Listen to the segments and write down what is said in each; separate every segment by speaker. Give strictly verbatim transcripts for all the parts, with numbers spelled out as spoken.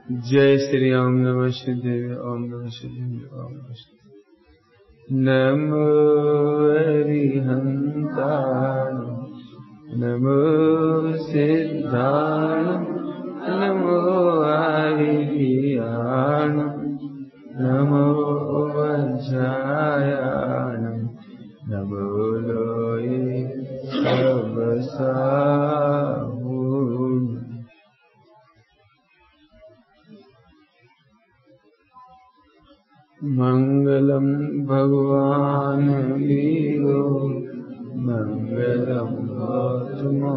Speaker 1: जय श्री ओम नमः शिवाय। ओम नमः शिवाय। ओम नमः शिवाय। नमो अरिहंताय नमो सिद्धाय नमो आर्याय नमो वज्राय नमो लोये सबसाहून्। मंगलम भगवान वीरो मंगलम गौतमो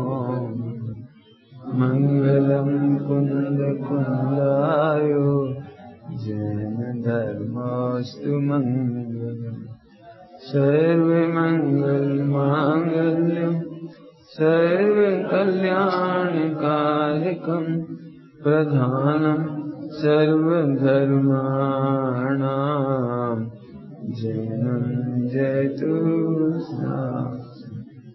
Speaker 1: मंगलम कुंद कुंदायो जैन धर्मस्तु मंगलम सर्वे मंगल मांगल्यम सर्वे कल्याण कारकम प्रधानम सर्वधर्माणां जयं जयतु शास्त्रम्।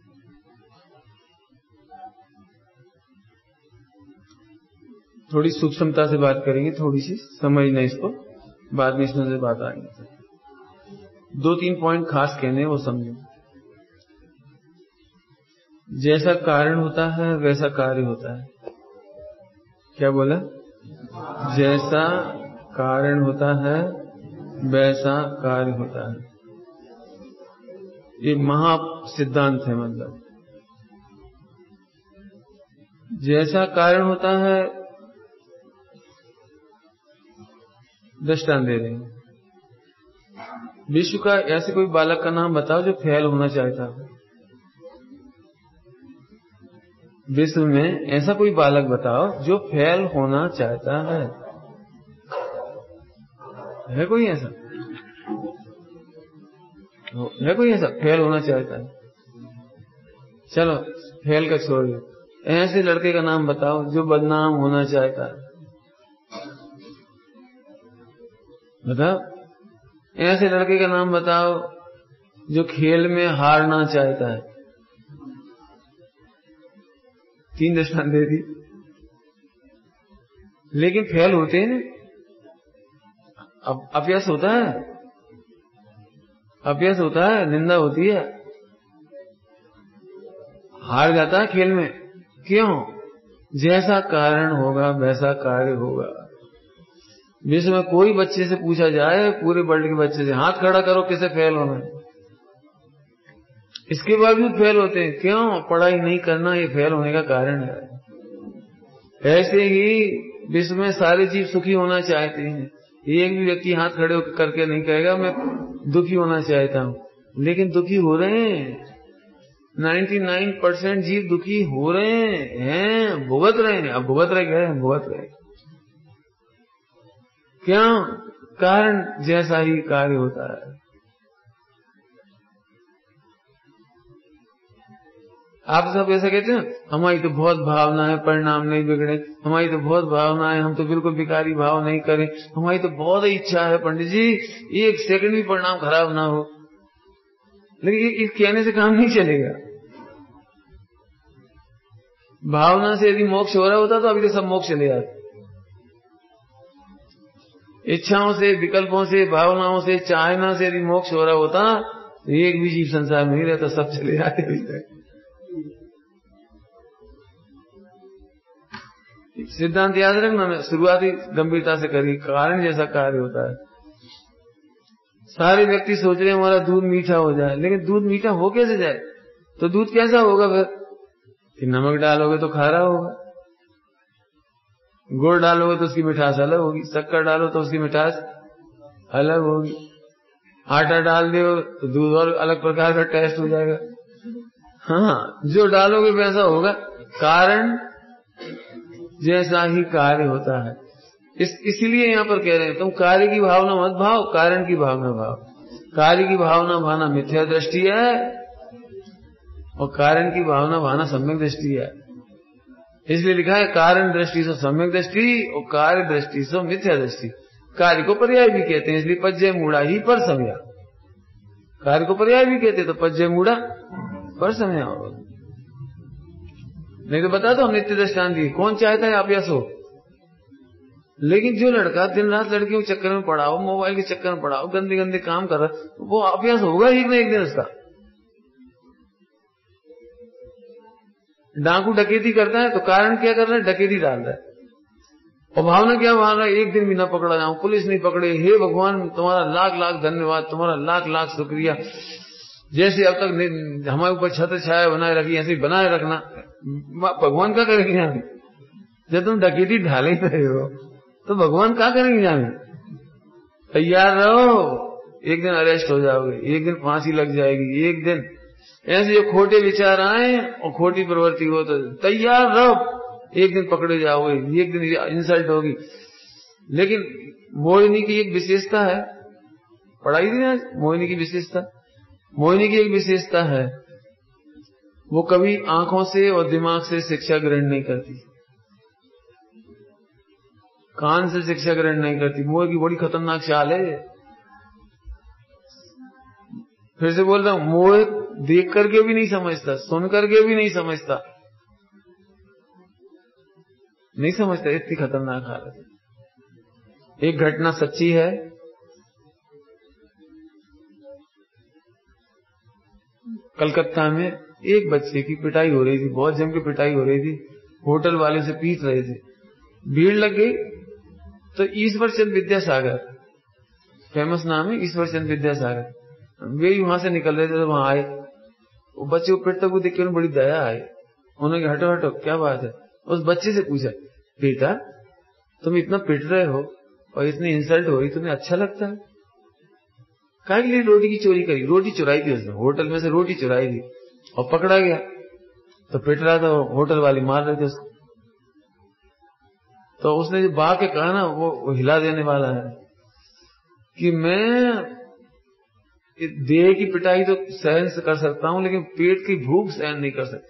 Speaker 1: थोड़ी सूक्ष्मता से बात करेंगे, थोड़ी सी समझना इसको, बाद में इसमें से बात आएंगे। दो तीन पॉइंट खास कहने वो समझो। जैसा कारण होता है वैसा कार्य होता है। क्या बोला? जैसा कारण होता है वैसा कार्य होता है। ये महा सिद्धांत है। मतलब जैसा कारण होता है, दृष्टांत दे रहे हैं। विश्व का ऐसे कोई बालक का नाम बताओ जो फेल होना चाहता है। विश्व में ऐसा कोई बालक बताओ जो फेल होना चाहता है। है कोई ऐसा? है कोई ऐसा फेल होना चाहता है? चलो फेल का छोड़ दो, ऐसे लड़के का नाम बताओ जो बदनाम होना चाहता है। बताओ। ऐसे लड़के का नाम बताओ जो खेल में हारना चाहता है। तीन दृष्टांत दे दी, लेकिन फेल होते हैं ना। अब अपयश होता है, अपयश होता है, निंदा होती है, हार जाता है खेल में। क्यों? जैसा कारण होगा वैसा कार्य होगा। विश्व में कोई बच्चे से पूछा जाए, पूरे वर्ल्ड के बच्चे से, हाथ खड़ा करो किसे फेल होना है, इसके बावजूद फेल होते हैं। क्यों? पढ़ाई नहीं करना ये फेल होने का कारण है। ऐसे ही विश्व में सारे जीव सुखी होना चाहते हैं। एक भी व्यक्ति हाथ खड़े करके नहीं कहेगा मैं दुखी होना चाहता हूं, लेकिन दुखी हो रहे हैं। निन्यानवे परसेंट जीव दुखी हो रहे हैं, भुगत रहे हैं। अब भुगत रहे गए भुगत रहे। क्यों? कारण जैसा ही कार्य होता है। आप सब ऐसा कहते हैं हमारी तो बहुत भावना है, परिणाम नहीं बिगड़े। हमारी तो बहुत भावना है, हम तो बिल्कुल विकारी भाव नहीं करें। हमारी तो बहुत इच्छा है पंडित जी एक सेकंड भी परिणाम खराब ना हो। लेकिन इस कहने से काम नहीं चलेगा। भावना से यदि मोक्ष हो रहा होता तो अभी तो सब मोक्ष चले जाते। इच्छाओं से, विकल्पों से, भावनाओं से, चाहना से यदि मोक्ष हो रहा होता तो एक भी जीव संसार में नहीं रहता, सब चले जाते अभी तक। सिद्धांत याद रखना, मैं शुरुआती गंभीरता से करी। कारण जैसा कार्य होता है। सारे व्यक्ति सोच रहे हैं हमारा दूध मीठा हो जाए, लेकिन दूध मीठा हो कैसे जाए? तो दूध कैसा होगा फिर? कि नमक डालोगे तो खारा होगा, गुड़ डालोगे तो उसकी मिठास अलग होगी, शक्कर डालो तो उसकी मिठास अलग होगी, आटा डाल दो तो दूध और अलग प्रकार का टेस्ट हो जाएगा। हाँ, जो डालोगे वैसा होगा। कारण जैसा ही कार्य होता है। इस इसीलिए यहाँ पर कह रहे हैं तुम कार्य की भावना मत भाव, कारण की भावना भाव। कार्य की भावना भावना मिथ्या दृष्टि है और कारण की भावना भावना सम्यक दृष्टि है। इसलिए लिखा है कारण दृष्टि से सम्यक दृष्टि और कार्य दृष्टि से मिथ्या दृष्टि। कार्य को पर्याय भी कहते हैं, इसलिए पज्जय मूढ़ा ही पर समया। कार्य को पर्याय भी कहते तो पज्जय मूढ़ा पर समया होगा। नहीं तो बता दो हम नित्य दृष्टांत दी। कौन चाहता है अपयश हो? लेकिन जो लड़का दिन रात लड़कियों के चक्कर में पड़ा हो, मोबाइल के चक्कर में पड़ा हो, गंदे गंदे काम कर रहा, वो अभ्यास होगा एक ना एक दिन उसका। डाकू डकैती करता है तो कारण क्या कर रहा है? डकैती डाल रहा है। और भावना क्या भावना है? एक दिन भी ना पकड़ा जाऊं, पुलिस नहीं पकड़े, हे भगवान तुम्हारा लाख लाख धन्यवाद, तुम्हारा लाख लाख शुक्रिया, जैसे अब तक हमारे ऊपर छत्र छाया बनाए रखी ऐसे बनाए रखना। भगवान क्या करेंगे यहाँ? जब तुम डकैती ढाले ही रहे हो तो भगवान क्या करेंगे यहाँ? तैयार रहो, एक दिन अरेस्ट हो जाओगे, एक दिन फांसी लग जाएगी, एक दिन ऐसे जो खोटे विचार आए और खोटी प्रवृत्ति हो तो तैयार रहो, एक दिन पकड़े जाओगे, एक दिन इंसल्ट होगी। लेकिन मोहिनी की एक विशेषता है, पढ़ाई थी आज मोहिनी की विशेषता। मोहिनी की एक विशेषता है, वो कभी आंखों से और दिमाग से शिक्षा ग्रहण नहीं करती, कान से शिक्षा ग्रहण नहीं करती। मोह की बड़ी खतरनाक चाल है। फिर से बोल रहा हूं, मोह देख करके भी नहीं समझता, सुन करके भी नहीं समझता, नहीं समझता, इतनी खतरनाक हालत है। एक घटना सच्ची है, कलकत्ता में एक बच्चे की पिटाई हो रही थी, बहुत जम के पिटाई हो रही थी, होटल वाले से पीट रहे थे, भीड़ लग गई तो ईश्वर चंद विद्यासागर, फेमस नाम है ईश्वर चंद विद्यासागर, वे ही वहां से निकल रहे थे तो वहां आए। वो बच्चे को पिटते हुए देख के बड़ी दया आई, उन्होंने कहा हटो हटो क्या बात है। उस बच्चे से पूछा, बेटा तुम इतना पिट रहे हो और इतनी इंसल्ट हो रही, तुम्हें अच्छा लगता है? काहे के लिए रोटी की चोरी करी? रोटी चुराई थी उसने, होटल में से रोटी चुराई थी और पकड़ा गया तो पिट रहा था, होटल वाले मार रहे थे उसको। तो उसने जो बा के कहा ना, वो, वो हिला देने वाला है कि मैं देह की पिटाई तो सहन कर सकता हूं, लेकिन पेट की भूख सहन नहीं कर सकता।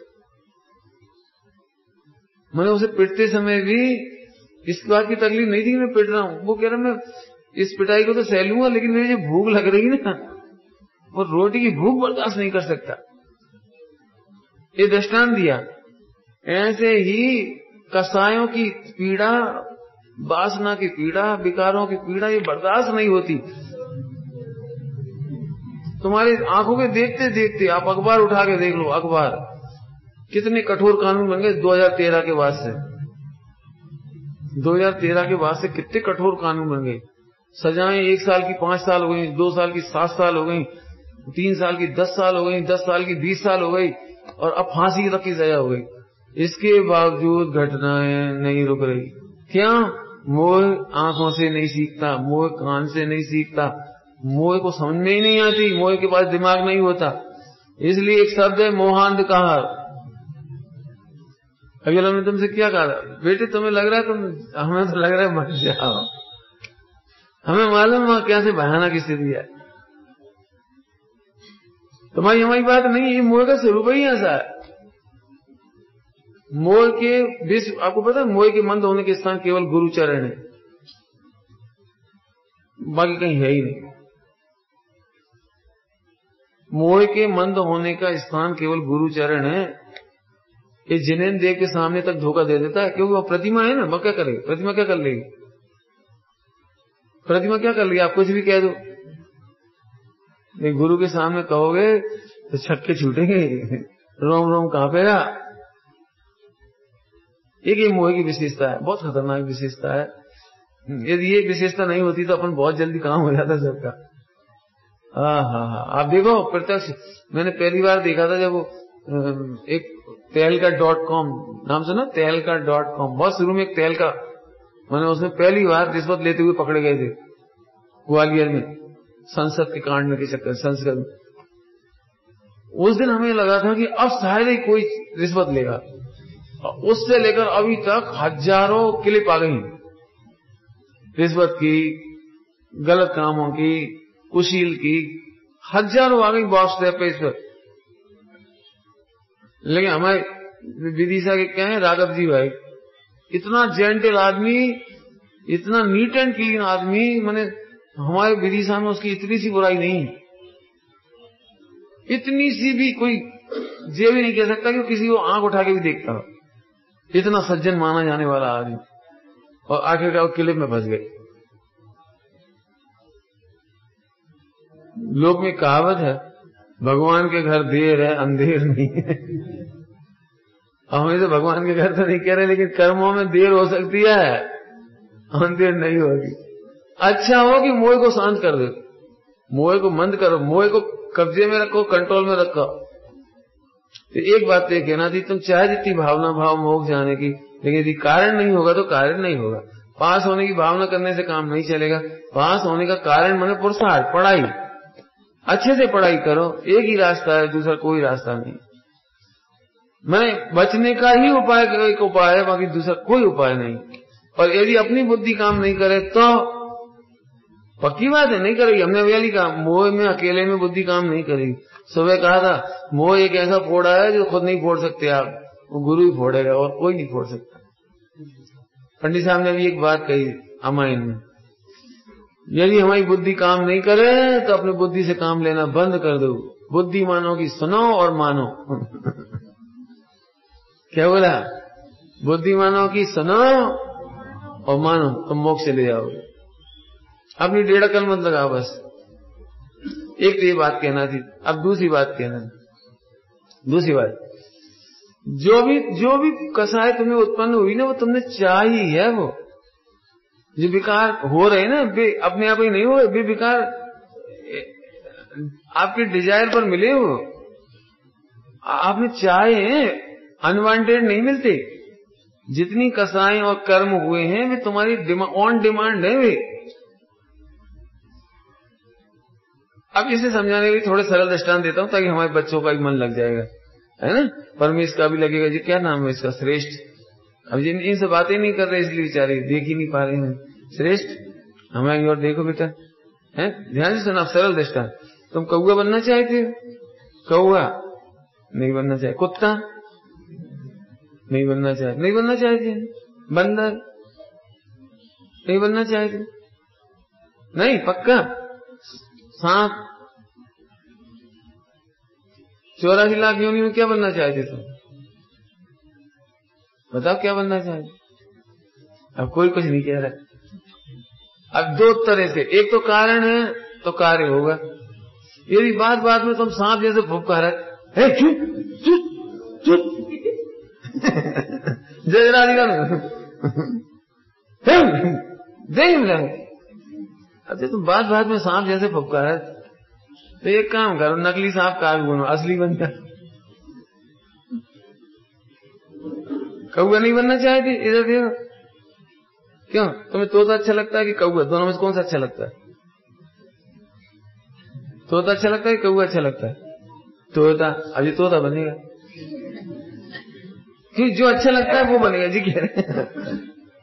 Speaker 1: मैंने उसे पिटते समय भी इस बात की तकलीफ नहीं थी कि मैं पिट रहा हूं, वो कह रहा मैं इस पिटाई को तो सह लूंगा, लेकिन मेरी जो भूख लग रही ना, वो रोटी की भूख बर्दाश्त नहीं कर सकता। ये दृष्टांत दिया। ऐसे ही कसायों की पीड़ा, वासना की पीड़ा, विकारों की पीड़ा ये बर्दाश्त नहीं होती। तुम्हारी आंखों के देखते देखते आप अखबार उठा के देख लो, अखबार कितने कठोर कानून बन गए दो हज़ार तेरह के बाद से। दो हज़ार तेरह के बाद से कितने कठोर कानून बन गए। सजाएं एक साल की पांच साल हो गई, दो साल की सात साल हो गई, तीन साल की दस साल हो गई, दस साल की बीस साल हो गई, और अब फांसी तक की सजा हो गई। इसके बावजूद घटनाएं नहीं रुक रही। क्या? मोह आंखों से नहीं सीखता, मोह कान से नहीं सीखता, मोह को समझ में ही नहीं आती, मोह के पास दिमाग नहीं होता। इसलिए एक शब्द है मोहांधकार। अभी हमने तुमसे क्या कहा, बेटे तुम्हें लग रहा है तुम, हमें तो लग रहा है मर जाओ, हमें मालूम है कैसे भयानक स्थिति है। तुम्हारी हमारी बात नहीं, ये मोह का स्वरूप ही ऐसा है। मोह के विश्व, आपको पता है मोह के मंद होने के स्थान केवल गुरु चरण है, बाकी कहीं है ही नहीं। मोह के मंद होने का स्थान केवल गुरु चरण है। ये जिनेन देव के सामने तक धोखा दे देता है, क्योंकि वो प्रतिमा है ना, वो क्या करेगी? प्रतिमा क्या कर लेगी? प्रतिमा क्या कर लेगी? आप कुछ भी कह दो, गुरु के सामने कहोगे तो छक्के छूटेंगे, रोम रोम कांपेगा। एक ये मोह की विशेषता है, बहुत खतरनाक विशेषता है। यदि ये विशेषता नहीं होती तो अपन बहुत जल्दी काम हो जाता सबका। हाँ हाँ हाँ, आप देखो प्रत्यक्ष, मैंने पहली बार देखा था जब वो एक तेलका डॉट कॉम नाम सुना, तेलका डॉट कॉम, बहुत शुरू में एक तेलका, मैंने उसमें पहली बार रिश्वत लेते हुए पकड़े गए थे ग्वालियर में, संसद के कांड के चक्कर, संसद में। उस दिन हमें लगा था कि अब शायद ही कोई रिश्वत लेगा, उससे लेकर अभी तक हजारों क्लिप आ गई रिश्वत की, गलत कामों की, कुशील की, हजारों आ गई व्हाट्सएप पे इस पर। लेकिन हमारे विदिशा के क्या है, राघव जी भाई, इतना जेंटल आदमी, इतना नीट एंड क्लीन आदमी, मैंने हमारे विदिशा में उसकी इतनी सी बुराई नहीं, इतनी सी भी कोई ये भी नहीं कह सकता कि किसी को आंख उठा के भी देखता हो, इतना सज्जन माना जाने वाला आदमी। और आखिरकार वो क्लिप में फंस गए। लोक में कहावत है, भगवान के घर देर है अंधेर नहीं है। हमें तो भगवान के घर तो नहीं कह रहे, लेकिन कर्मों में देर हो सकती है, अंधेर नहीं होगी। अच्छा हो कि मोह को शांत कर दो, मोह को मंद करो, मोह को कब्जे में रखो, कंट्रोल में रखो। तो एक बात तो ये कहना थी, तुम चाहे जितनी भावना भाव मोक्ष जाने की, लेकिन यदि कारण नहीं होगा तो कार्य नहीं होगा। पास होने की भावना करने से काम नहीं चलेगा। पास होने का कारण माने पुरुषार्थ, पढ़ाई, अच्छे से पढ़ाई करो। एक ही रास्ता है, दूसरा कोई रास्ता नहीं। मैंने बचने का ही उपाय एक उपाय है, बाकी दूसरा कोई उपाय नहीं। और यदि अपनी बुद्धि काम नहीं करे तो पक्की बात है नहीं करेगी। हमने अभी कहा मोह में अकेले में बुद्धि काम नहीं करेगी। सुबह कहा था मोह एक ऐसा फोड़ा है जो खुद नहीं फोड़ सकते आप, वो गुरु ही फोड़ेगा और कोई नहीं फोड़ सकता। पंडित साहब ने भी एक बात कही रामायण में, यदि हमारी बुद्धि काम नहीं करे तो अपनी बुद्धि से काम लेना बंद कर दो। बुद्धिमानों की सुनो और मानो। क्या बोला? बुद्धिमानों की सुनो और मानो, तुम मोक्ष से ले जाओगे। अपनी डेढ़ अकल मत लगाओ बस। एक तो ये बात कहना थी। अब दूसरी बात कहना दूसरी बात जो भी जो भी कसाय तुम्हें उत्पन्न हुई ना, वो तुमने चाहिए है। वो जो विकार हो रहे ना, बे अपने आप ही नहीं हो, बे विकार आपके डिजायर पर मिले हो, आपने चाहे, अनवांटेड नहीं मिलते। जितनी कसाएं और कर्म हुए हैं वे तुम्हारी ऑन डिमांड है वे। अब इसे समझाने के लिए थोड़े सरल दृष्टांत देता हूं ताकि हमारे बच्चों का भी मन लग जाएगा, है ना। परमेश का भी लगेगा। जी क्या नाम है इसका? श्रेष्ठ। अब जिन इनसे बातें नहीं कर रहे इसलिए बेचारे देख ही नहीं पा रहे हैं। श्रेष्ठ, हमारी ओर देखो बेटा, है ध्यान से सुना। सरल दृष्टांत, तुम कौआ बनना चाहते हो? कौआ नहीं बनना चाहे। कुत्ता नहीं बनना चाहते, नहीं बनना चाहते। बंदर नहीं बनना चाहते, नहीं पक्का। सांप, चौरासी लाख योनि में क्या बनना चाहते तुम? बताओ क्या बनना चाहते? अब कोई कुछ नहीं कह रहा। अब दो तरह से, एक तो कारण है तो कार्य होगा। यदि बात बात में तुम सांप जैसे फुफकार है, चुप चुप चुप जय राधिका देख, अच्छा तुम बात बात में सांप जैसे फुफकार है तो एक काम करो, नकली सांप का भी बनो, असली बन जा। कौआ नहीं बनना चाहते? इधर देखो, क्यों तुम्हें तोता अच्छा लगता है कि कौआ? दोनों में से कौन सा अच्छा लगता है? तोता अच्छा लगता है कि कौआ अच्छा लगता है? तोता। अभी तोता बनेगा कि जो अच्छा लगता है वो बनेगा। जी कह रहे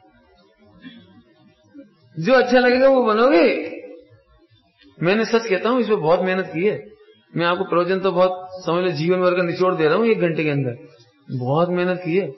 Speaker 1: जो अच्छा लगेगा वो बनोगे। मैंने सच कहता हूं, इसमें बहुत मेहनत की है। मैं आपको प्रवचन तो बहुत समझ लो जीवन भर का निचोड़ दे रहा हूं एक घंटे के अंदर। बहुत मेहनत की है।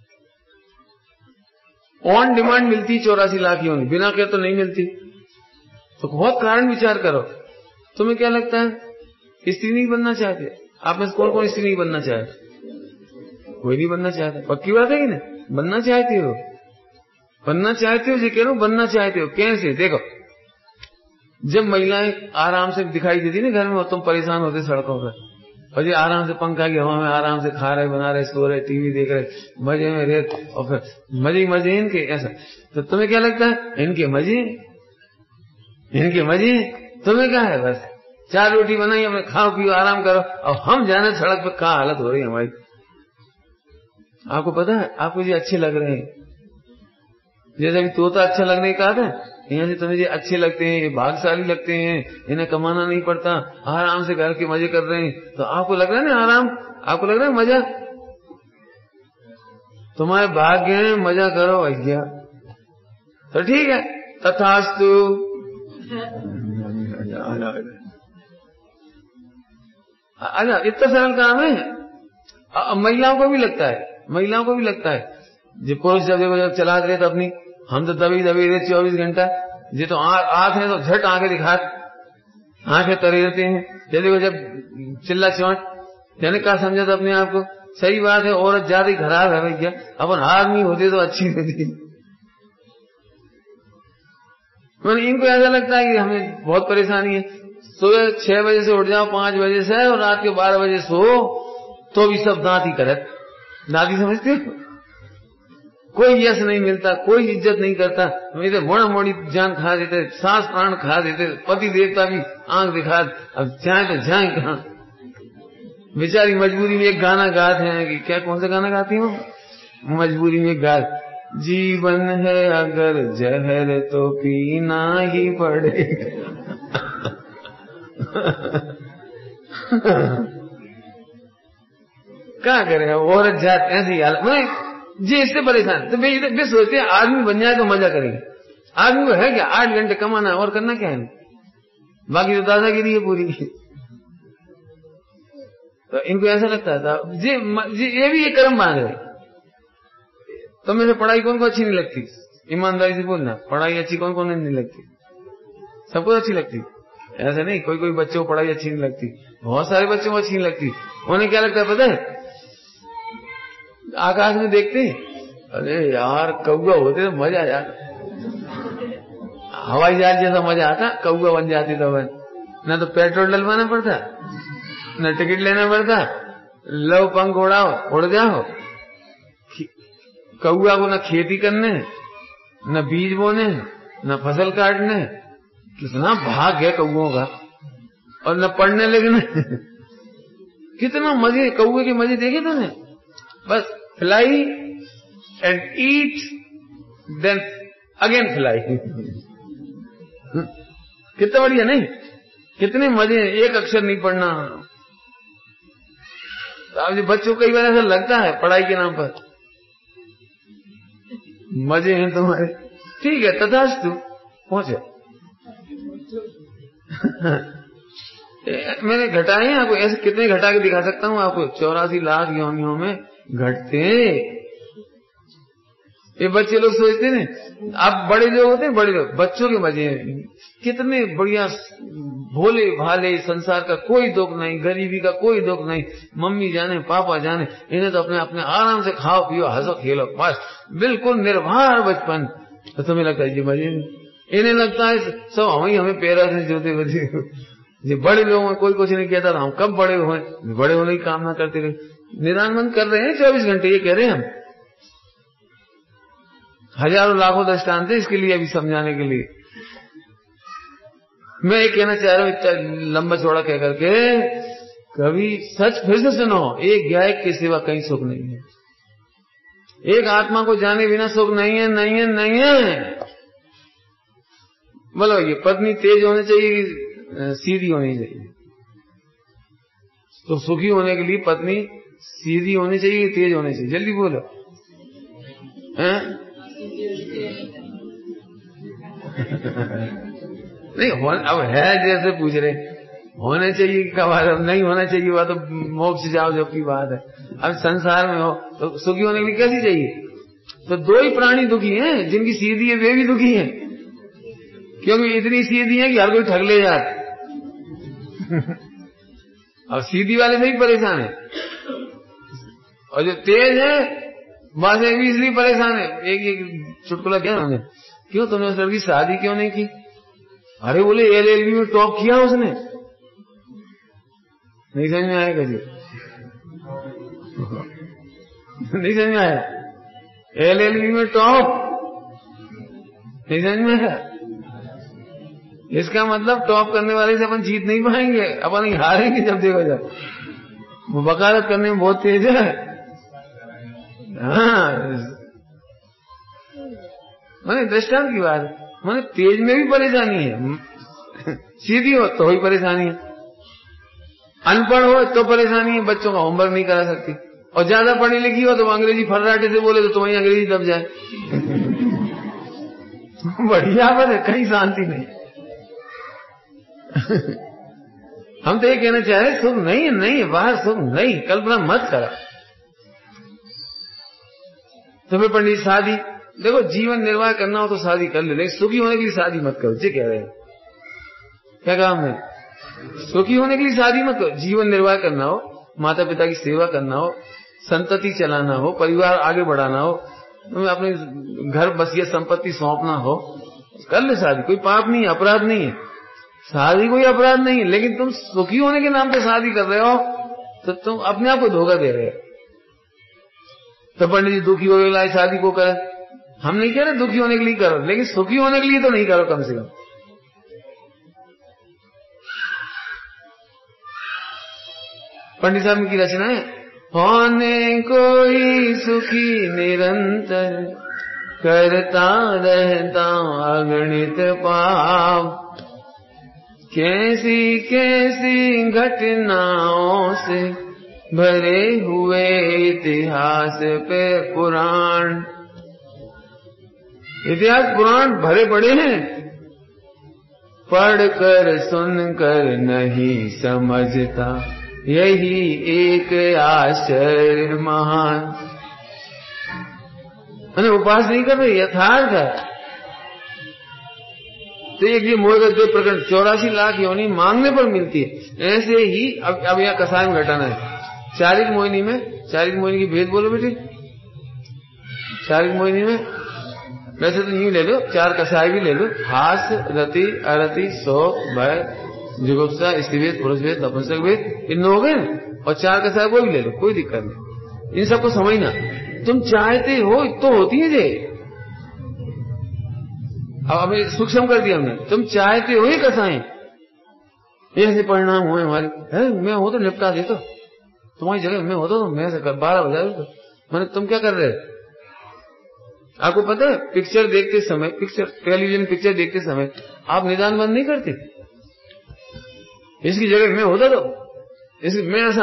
Speaker 1: ऑन डिमांड मिलती चौरासी लाख योनि, बिना कहे तो नहीं मिलती। तो बहुत कारण विचार करो। तुम्हें क्या लगता है? स्त्री नहीं बनना चाहते? आप में से कौन कौन स्त्री नहीं बनना चाहते? कोई नहीं बनना चाहता। पक्की बात है कि नहीं? बनना चाहते हो, बनना चाहते हो। जी कह रहा हूं, बनना चाहते हो। कैसे? देखो, जब महिलाएं आराम से दिखाई देती ना घर में, तुम परेशान होते सड़कों पर, और ये आराम से पंखा की हवा में आराम से खा रहे, बना रहे, सो रहे, टीवी देख रहे, मजे में रहे, और फिर मजे मजे इनके। ऐसा तो तुम्हें क्या लगता है? इनके मजे, इनके मजे। तुम्हें क्या है? बस चार रोटी बनाई, अपने खाओ पियो आराम करो। और हम जाने सड़क पर क्या हालत हो रही है हमारी। आपको पता है, आपको ये अच्छे लग रहे हैं, जैसे अभी तोता अच्छा लगने का था, यहाँ से तुम्हें ये अच्छे लगते हैं, ये भाग्यशाली लगते हैं, इन्हें कमाना नहीं पड़ता, आराम से घर के मजे कर रहे हैं, तो आपको लग रहा है ना आराम? आपको लग रहा है मजा? तुम्हारे भाग्य है, मजा करो भैया। तो ठीक है, तथास्तु। अच्छा, इतना सरल काम है। महिलाओं को भी लगता है, महिलाओं को भी लगता है। जो पुरुष जब जब चला रहे तो अपनी, हम तो दबी दबी रहे चौबीस घंटा। ये तो आंख है तो झट आंखें दिखा, आंखें तरे रहते हैं। जब जब चिल्ला चौंट, यानी क्या समझा था अपने आप को? सही बात है, औरत ज्यादा ही खराब है भैया। अपन आदमी होते तो अच्छी होती। मैंने इनको ऐसा लगता है कि हमें बहुत परेशानी है, सुबह छह बजे से उठ जाओ पांच बजे से और रात के बारह बजे सो तो भी सब दांत ही करत। दादी समझते हो, कोई यश नहीं मिलता, कोई इज्जत नहीं करता, मेरे मोड़ मोड़ी जान खा देते, सांस प्राण खा देते, पति देवता भी आंख दिखा, अब जाए तो जाए कहां। बेचारी मजबूरी में एक गाना गाते हैं कि क्या, कौन सा गाना गाती हूँ, मजबूरी में गा, जीवन है अगर जहर तो पीना ही पड़ेगा। क्या करेगा औरत जात ऐसी हालत, जी इससे परेशान। तो वे सोचते हैं आदमी बन जाए तो मजा करेंगे। आदमी को है क्या, आठ घंटे कमाना और करना क्या है, बाकी तो दादागिरी है पूरी। तो इनको ऐसा लगता था जी, जी ये भी ये कर्म मान रहे। तो मेरे पढ़ाई कौन को अच्छी नहीं लगती, ईमानदारी से बोलना, पढ़ाई अच्छी कौन कौन नहीं लगती, सबको अच्छी लगती। ऐसा नहीं कोई कोई बच्चों को पढ़ाई अच्छी नहीं लगती, बहुत सारे बच्चों को अच्छी नहीं लगती। उन्हें क्या लगता है पता है, आकाश में देखते, अरे यार कौवा होते तो मजा आ जाता, हवाई जहाज जैसा मजा आता, कौवा बन जाती तो बन, न तो पेट्रोल डलवाना पड़ता, न टिकट लेना पड़ता, लो पंख उड़ाओ उड़ जाओ। कौआ को न खेती करने, न बीज बोने, न फसल काटने, कितना भाग है कौओं का, और न पढ़ने लिखने। कितना मजे, कौए के मजे देखे तुमने, बस fly and eat then again fly. कितना बढ़िया नहीं, कितने मजे, एक अक्षर नहीं पढ़ना। अब बच्चों को कई बार ऐसा लगता है पढ़ाई के नाम पर मजे हैं तुम्हारे, ठीक है तथास्तु पहुंचे। मैंने घटाए हैं आपको, ऐसे कितने घटा के दिखा सकता हूँ आपको, चौरासी लाख योनियों में घटते। ये बच्चे लोग सोचते हैं, आप बड़े लोग होते हैं, बड़े लोग, बच्चों के मजे हैं, कितने बढ़िया भोले भाले, संसार का कोई दुख नहीं, गरीबी का कोई दुख नहीं, मम्मी जाने पापा जाने, इन्हें तो अपने अपने आराम से खाओ पियो हंसो खेलो, बस बिल्कुल निर्भर बचपन। तो तुम्हें लगता है जी मजे, इन्हें लगता है सब हम ही हमें पैरा से जोते बजे। जी बड़े लोगों में कोई कुछ नहीं कहता था, हम कब बड़े हुए, बड़े होने की कामना करते रहे। निदान बंद कर रहे हैं चौबीस घंटे, ये कह रहे हैं हम, हजारों लाखों दृष्टांत है इसके लिए अभी समझाने के लिए। मैं ये कहना चाह रहा हूं इतना लंबा चौड़ा कह करके, कभी सच फिर से सुनो, एक गायक के सिवा कहीं सुख नहीं है, एक आत्मा को जाने बिना सुख नहीं है, नहीं है, नहीं है। बोलो ये पत्नी तेज होनी चाहिए, सीधी होनी चाहिए, तो सुखी होने के लिए पत्नी सीधी होनी चाहिए, तेज होनी चाहिए, जल्दी बोलो हैं? नहीं अब है जैसे पूछ रहे, होने चाहिए क्या बात, अब नहीं होना चाहिए वह तो मोक्ष जाओ जब की बात है। अब संसार में हो तो सुखी होने के लिए कैसी चाहिए, तो दो ही प्राणी दुखी हैं, जिनकी सीधी है वे भी दुखी हैं, क्योंकि इतनी सीधी है कि हर कोई ठग ले जाता। अब सीधी वाले से ही परेशान है, और जो तेज है बस एक भी इसलिए परेशान है। एक एक चुटकुला क्या उन्होंने, क्यों तुमने उस लड़की शादी क्यों नहीं की? अरे बोले एल एल बी में टॉप किया उसने। नहीं समझ में आएगा जी, नहीं समझ में आया, एल एल बी में टॉप, नहीं समझ में आया। इसका मतलब टॉप करने वाले से अपन जीत नहीं पाएंगे, अपन हारेंगे जब देखो जब। वो वकालत करने में बहुत तेज है। हाँ मैंने दृष्टांत की बात, मैंने तेज में भी परेशानी है, सीधी हो तो ही परेशानी है, अनपढ़ हो तो परेशानी है, बच्चों का होमवर्क नहीं करा सकती, और ज्यादा पढ़ी लिखी हो तो अंग्रेजी फर्राटे से बोले तो तुम्हारी अंग्रेजी दब जाए। बढ़िया बात है, कहीं शांति नहीं। हम तो ये कहना चाह रहे सुख नहीं है, नहीं है बाहर सुख नहीं, कल्पना मत करा। तुम्हें पंडित शादी, देखो जीवन निर्वाह करना हो तो शादी कर ले, लेकिन सुखी होने के लिए शादी मत करो। जी कह रहे हैं, क्या कहा हमने, सुखी होने के लिए शादी मत करो। जीवन निर्वाह करना हो, माता पिता की सेवा करना हो, संतति चलाना हो, परिवार आगे बढ़ाना हो, तुम्हें अपने घर बसिया संपत्ति सौंपना हो, कर ले शादी, कोई पाप नहीं है, अपराध नहीं है, शादी कोई अपराध नहीं है। लेकिन तुम सुखी होने के नाम पे शादी कर रहे हो तो तुम अपने आप को धोखा दे रहे हो। तो पंडित जी दुखी होने के लिए शादी को करें, हम नहीं कह रहे दुखी होने के लिए करो, लेकिन सुखी होने के लिए तो नहीं करो कम से कम। पंडित साहब की रचना है, होने कोई सुखी निरंतर, करता रहता अगणित पाप, कैसी कैसी घटनाओं से भरे हुए इतिहास पे पुराण। इतिहास पुराण भरे पड़े हैं, पढ़कर सुनकर नहीं समझता, यही एक आश्चर्य महान। मैंने उपास नहीं कर रहे, यथार्थ है। तो एक ये मोह का दो प्रकरण चौरासी लाख योनि मांगने पर मिलती है। ऐसे ही अब अब यहाँ कसाय में घटाना है। चारिक मोहिनी में, चारिक मोहिनी की भेद बोलो बेटे। चारिक मोहिनी में वैसे तो यूं ले लो, चार कसाय भी ले लो, हास, रति, अरति, सो, भय, जुगुप्सा, स्त्रीवेद, पुरुषवेद, नपुंसक वेद, इन हो गए। और चार कसाय वो भी ले लो, कोई दिक्कत नहीं। इन सबको समझना, तुम चाहते हो तो होती है जे। अब हमें सूक्ष्म कर दिया हमने, तुम चाहते हो ही कसाएं, ऐसे परिणाम हुए हमारे। है मैं हो तो निपटा देता, तुम्हारी जगह मैं होता तो मैं से कर बारह बजा देता। मैंने तुम क्या कर रहे? आपको पता है पिक्चर देखते समय, पिक्चर टेलीविजन पिक्चर देखते समय आप निदान बंद नहीं करते। इसकी जगह मैं होता तो इसकी मैं ऐसा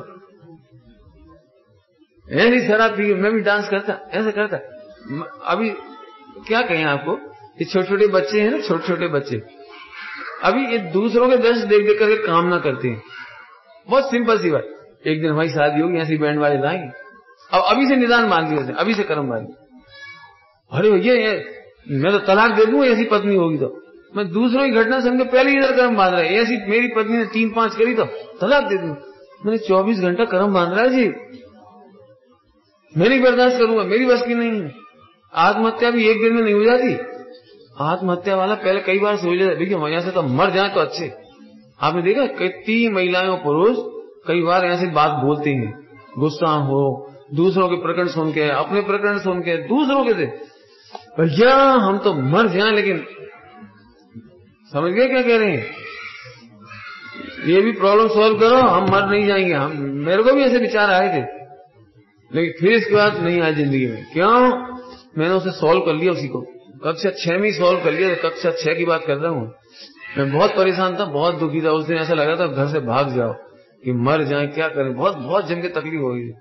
Speaker 1: ऐसी शराब पी मैं भी डांस करता, ऐसा करता। अभी क्या कहें आपको, ये छोटे छोटे बच्चे हैं ना, छोटे छोटे बच्चे अभी ये दूसरों के दर्श देख देख करके काम ना करते हैं। बहुत सिंपल सी बात, एक दिन हमारी शादी होगी, ऐसी बैंड वाले लाएंगे, अब अभी से निदान बांध दिए, अभी से कर्म बांध। अरे भैया ये मैं तो तलाक दे दूं ऐसी पत्नी होगी तो। मैं दूसरों की घटना समझ के पहले इधर कर्म बांध रहा है, ऐसी मेरी पत्नी ने तीन पांच करी तो तलाक दे दूं। मैंने चौबीस घंटा कर्म बांध रहा है जी, मैं नहीं बर्दाश्त करूंगा, मेरी बस की नहीं है। आत्महत्या भी एक दिन में नहीं हो जाती। आत्महत्या वाला पहले कई बार सोच लेता भैया वहां से तो मर जाए तो अच्छे। आपने देखा कितनी महिलाएं और पुरुष कई बार ऐसी बात बोलते हैं, गुस्सा हो, दूसरों के प्रकरण सुन के, अपने प्रकरण सुन के, दूसरों के से भैया हम तो मर जाए, लेकिन समझ गए क्या कह रहे हैं? ये भी प्रॉब्लम सॉल्व करो, हम मर नहीं जाएंगे। हम मेरे को भी ऐसे विचार आए थे, लेकिन फिर इसके बाद नहीं आए जिंदगी में। क्यों? मैंने उसे सॉल्व कर लिया, उसी को कक्षा छह में सॉल्व कर लिया। कक्षा छह की बात कर रहा हूँ। मैं बहुत परेशान था, बहुत दुखी था। उस दिन ऐसा लगा था घर से भाग जाओ कि मर जाए, क्या करें, बहुत बहुत जम के तकलीफ हो गई।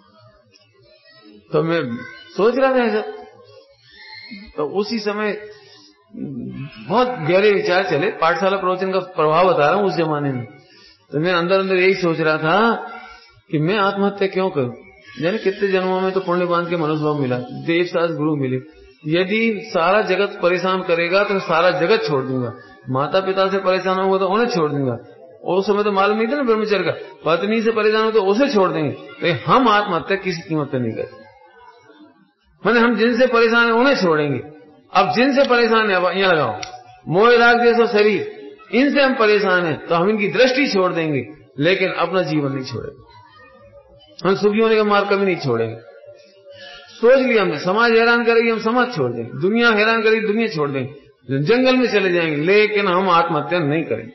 Speaker 1: तो मैं सोच रहा था ऐसा, तो उसी समय बहुत गहरे विचार चले। पाठशाला प्रवचन का प्रभाव बता रहा हूँ उस जमाने में। तो मैं अंदर अंदर यही सोच रहा था कि मैं आत्महत्या क्यों करूं। यानी कितने जन्मों में तो पुण्य बांध के मनुष्य भाव मिला, देव शास्त्र गुरु मिले। यदि सारा जगत परेशान करेगा तो सारा जगत छोड़ दूंगा। माता पिता से परेशान होगा तो उन्हें छोड़ दूंगा। उस समय तो मालूम नहीं था ना ब्रह्मचर्य का। पत्नी से परेशान हो तो उसे छोड़ देंगे, लेकिन हम आत्महत्या किसी कीमत पर नहीं करते। मैंने हम जिनसे परेशान है उन्हें छोड़ेंगे। अब जिनसे परेशान है, अब यहाँ लगाओ, मोह राग जैसा शरीर, इनसे हम परेशान है तो हम इनकी दृष्टि छोड़ देंगे, लेकिन अपना जीवन नहीं छोड़ेंगे। हम सुखी होने का मार्ग कभी नहीं छोड़ेंगे। सोच लिया हमने, समाज हैरान करेगी हम समाज छोड़ देंगे, दुनिया हैरान करेगी दुनिया छोड़ देंगे, जंगल में चले जाएंगे, लेकिन हम आत्महत्या नहीं करेंगे।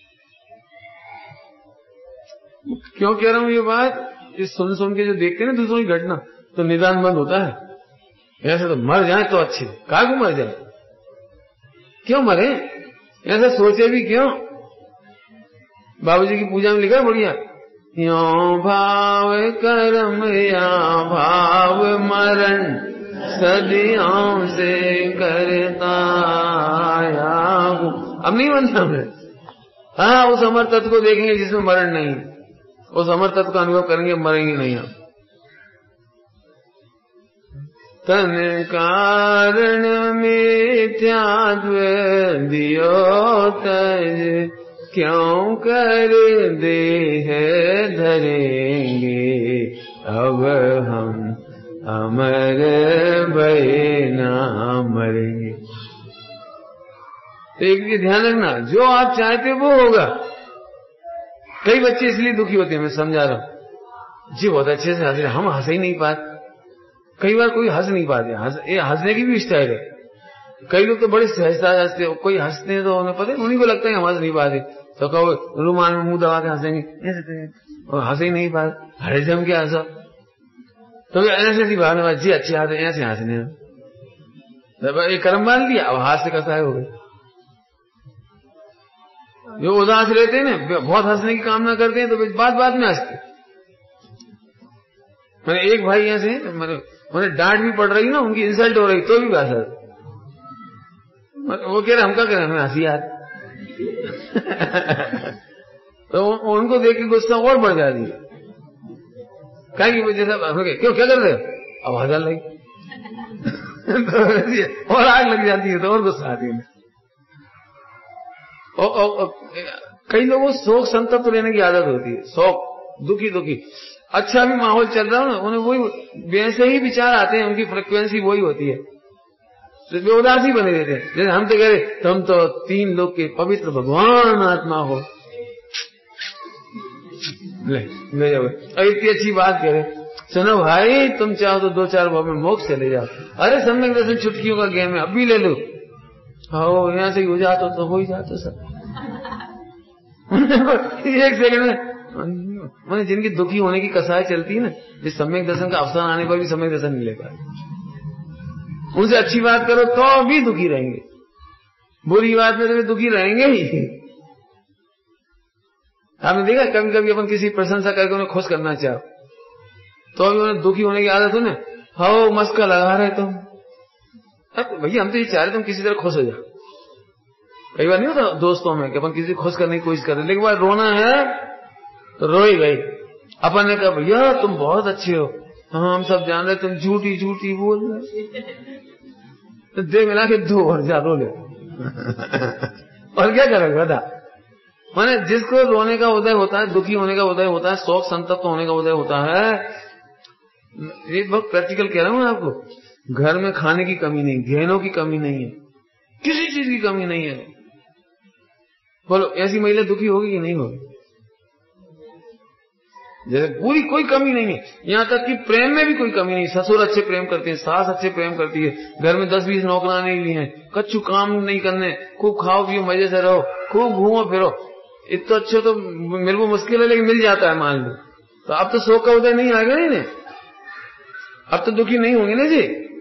Speaker 1: क्यों कह रहा हूं ये बात? इस सुन सुन के जो देखते हैं ना दूसरों की घटना, तो निदान बंद होता है। ऐसे तो मर जाए तो अच्छे, काहे को मर जाए, क्यों मरे, ऐसा सोचे भी क्यों? बाबूजी की पूजा में लिखा है बढ़िया, यो भाव कर्म या भाव मरण, सदियों से करता आया हूं। अब नहीं बनता मैं। हाँ, उस अमर तत्व को देखेंगे जिसमें मरण नहीं, उस अमर तत्व का अनुभव करेंगे, मरेंगे नहीं हम। तन कारण मिथ्यात्व दियो तज, क्यों कर देह धरेंगे, अब हम अमर भय ना मरेंगे। तो एक ये ध्यान रखना, जो आप चाहते हो वो होगा। कई बच्चे इसलिए दुखी होते हैं, मैं समझा रहा हूं जी, बहुत अच्छे से हंस रहे, हम हंस ही नहीं पाते। कई बार कोई हंस नहीं पाते, हंस, ये हंसने की भी स्टाइल है। कई लोग तो बड़े सहजता हंसते हो, कोई हंसते हैं तो उन्हें पता है, उन्हीं को लगता है हम हंस नहीं पाते, तो कहो रुमाल में मुंह दबा के हंसेंगे, और हंस ही नहीं पाते। हरे जम क्या हंसा, तो ऐसे ऐसी भावना जी अच्छे हाथ ऐसे हंसने, एक कर्म मान लिया, अब हाथ से कसाए हो गए। जो उदास रहते हैं ना, बहुत हंसने की कामना करते हैं, तो बात बात में हंसते। मैंने एक भाई ऐसे मैंने उन्हें डांट भी पड़ रही ना, उनकी इंसल्ट हो रही तो भी हंस, वो कह रहे हम क्या करें, हमें हंसी यार। तो उनको देख के गुस्सा और बढ़ जाती है, क्या की वजह से, क्यों क्या कर रहे हो, अब हंसा लगी। तो और आग लग जाती है, तो और गुस्सा आती है। और, और, और कई लोगों को शोक संतप्त रहने की आदत होती है, शोक दुखी दुखी, अच्छा भी माहौल चल रहा हो ना, उन्हें वही वैसे ही विचार आते हैं, उनकी फ्रिक्वेंसी वही होती है, तो वे उदासी बने रहते हैं। जैसे हम तो कह रहे तुम तो तीन लोग के पवित्र भगवान आत्मा हो, ले ले जाओ, इतनी अच्छी बात कह रहे, सुनो भाई तुम चाहो तो दो चार भाव में मोक्ष चले जाओ, अरे सम्यक दर्शन चुटकियों का गेम है, अब भी ले लो, हो यहाँ से हो जाते तो हो ही जाते सब। एक सेकंड में मैंने जिनकी दुखी होने की कसाई चलती है ना, इस सम्यक दर्शन का अवसर आने पर भी सम्यक दर्शन नहीं ले पाए। उनसे अच्छी बात करो तो भी दुखी रहेंगे, बुरी बात में तो दुखी रहेंगे ही। आपने देखा कभी कभी अपन किसी प्रशंसा करके उन्हें खुश करना चाहो तो भी उन्हें दुखी होने की आदत हो ना, हो मस्का लगा रहे तुम, अब भैया हम तो ये चाह रहे तुम किसी तरह खुश हो जाओ। कई बार नहीं होता दोस्तों में कि अपन किसी को खुश करने की कोशिश कर रहे, लेकिन बार रोना है तो रो ही गई। अपन ने कहा भैया तुम बहुत अच्छे हो, हाँ हम सब जान रहे तुम झूठी झूठी बोल रहे, तो दे मिला के दो और जा रो ले। और क्या करेगा बता, माने जिसको रोने का उदय होता है, दुखी होने का उदय होता है, शोक संतप्त होने का उदय होता है, ये बहुत प्रैक्टिकल कह रहा हूं आपको, घर में खाने की कमी नहीं, गहनों की कमी नहीं है, किसी चीज की कमी नहीं है, बोलो ऐसी महिला दुखी होगी कि नहीं होगी? जैसे पूरी कोई कमी नहीं है, यहां तक कि प्रेम में भी कोई कमी नहीं, ससुर अच्छे प्रेम करते हैं, सास अच्छे प्रेम करती है, घर में दस बीस नौकरानी भी हैं, कच्चू काम नहीं करने, खूब खाओ पियो मजे से रहो, खूब घूमो फिरो, इतना अच्छे तो मेरे को मुश्किल है लेकिन मिल जाता है मान लो, तो अब तो शोक का उदय नहीं आएगा नहीं ने, अब तो दुखी नहीं होंगे ना जी।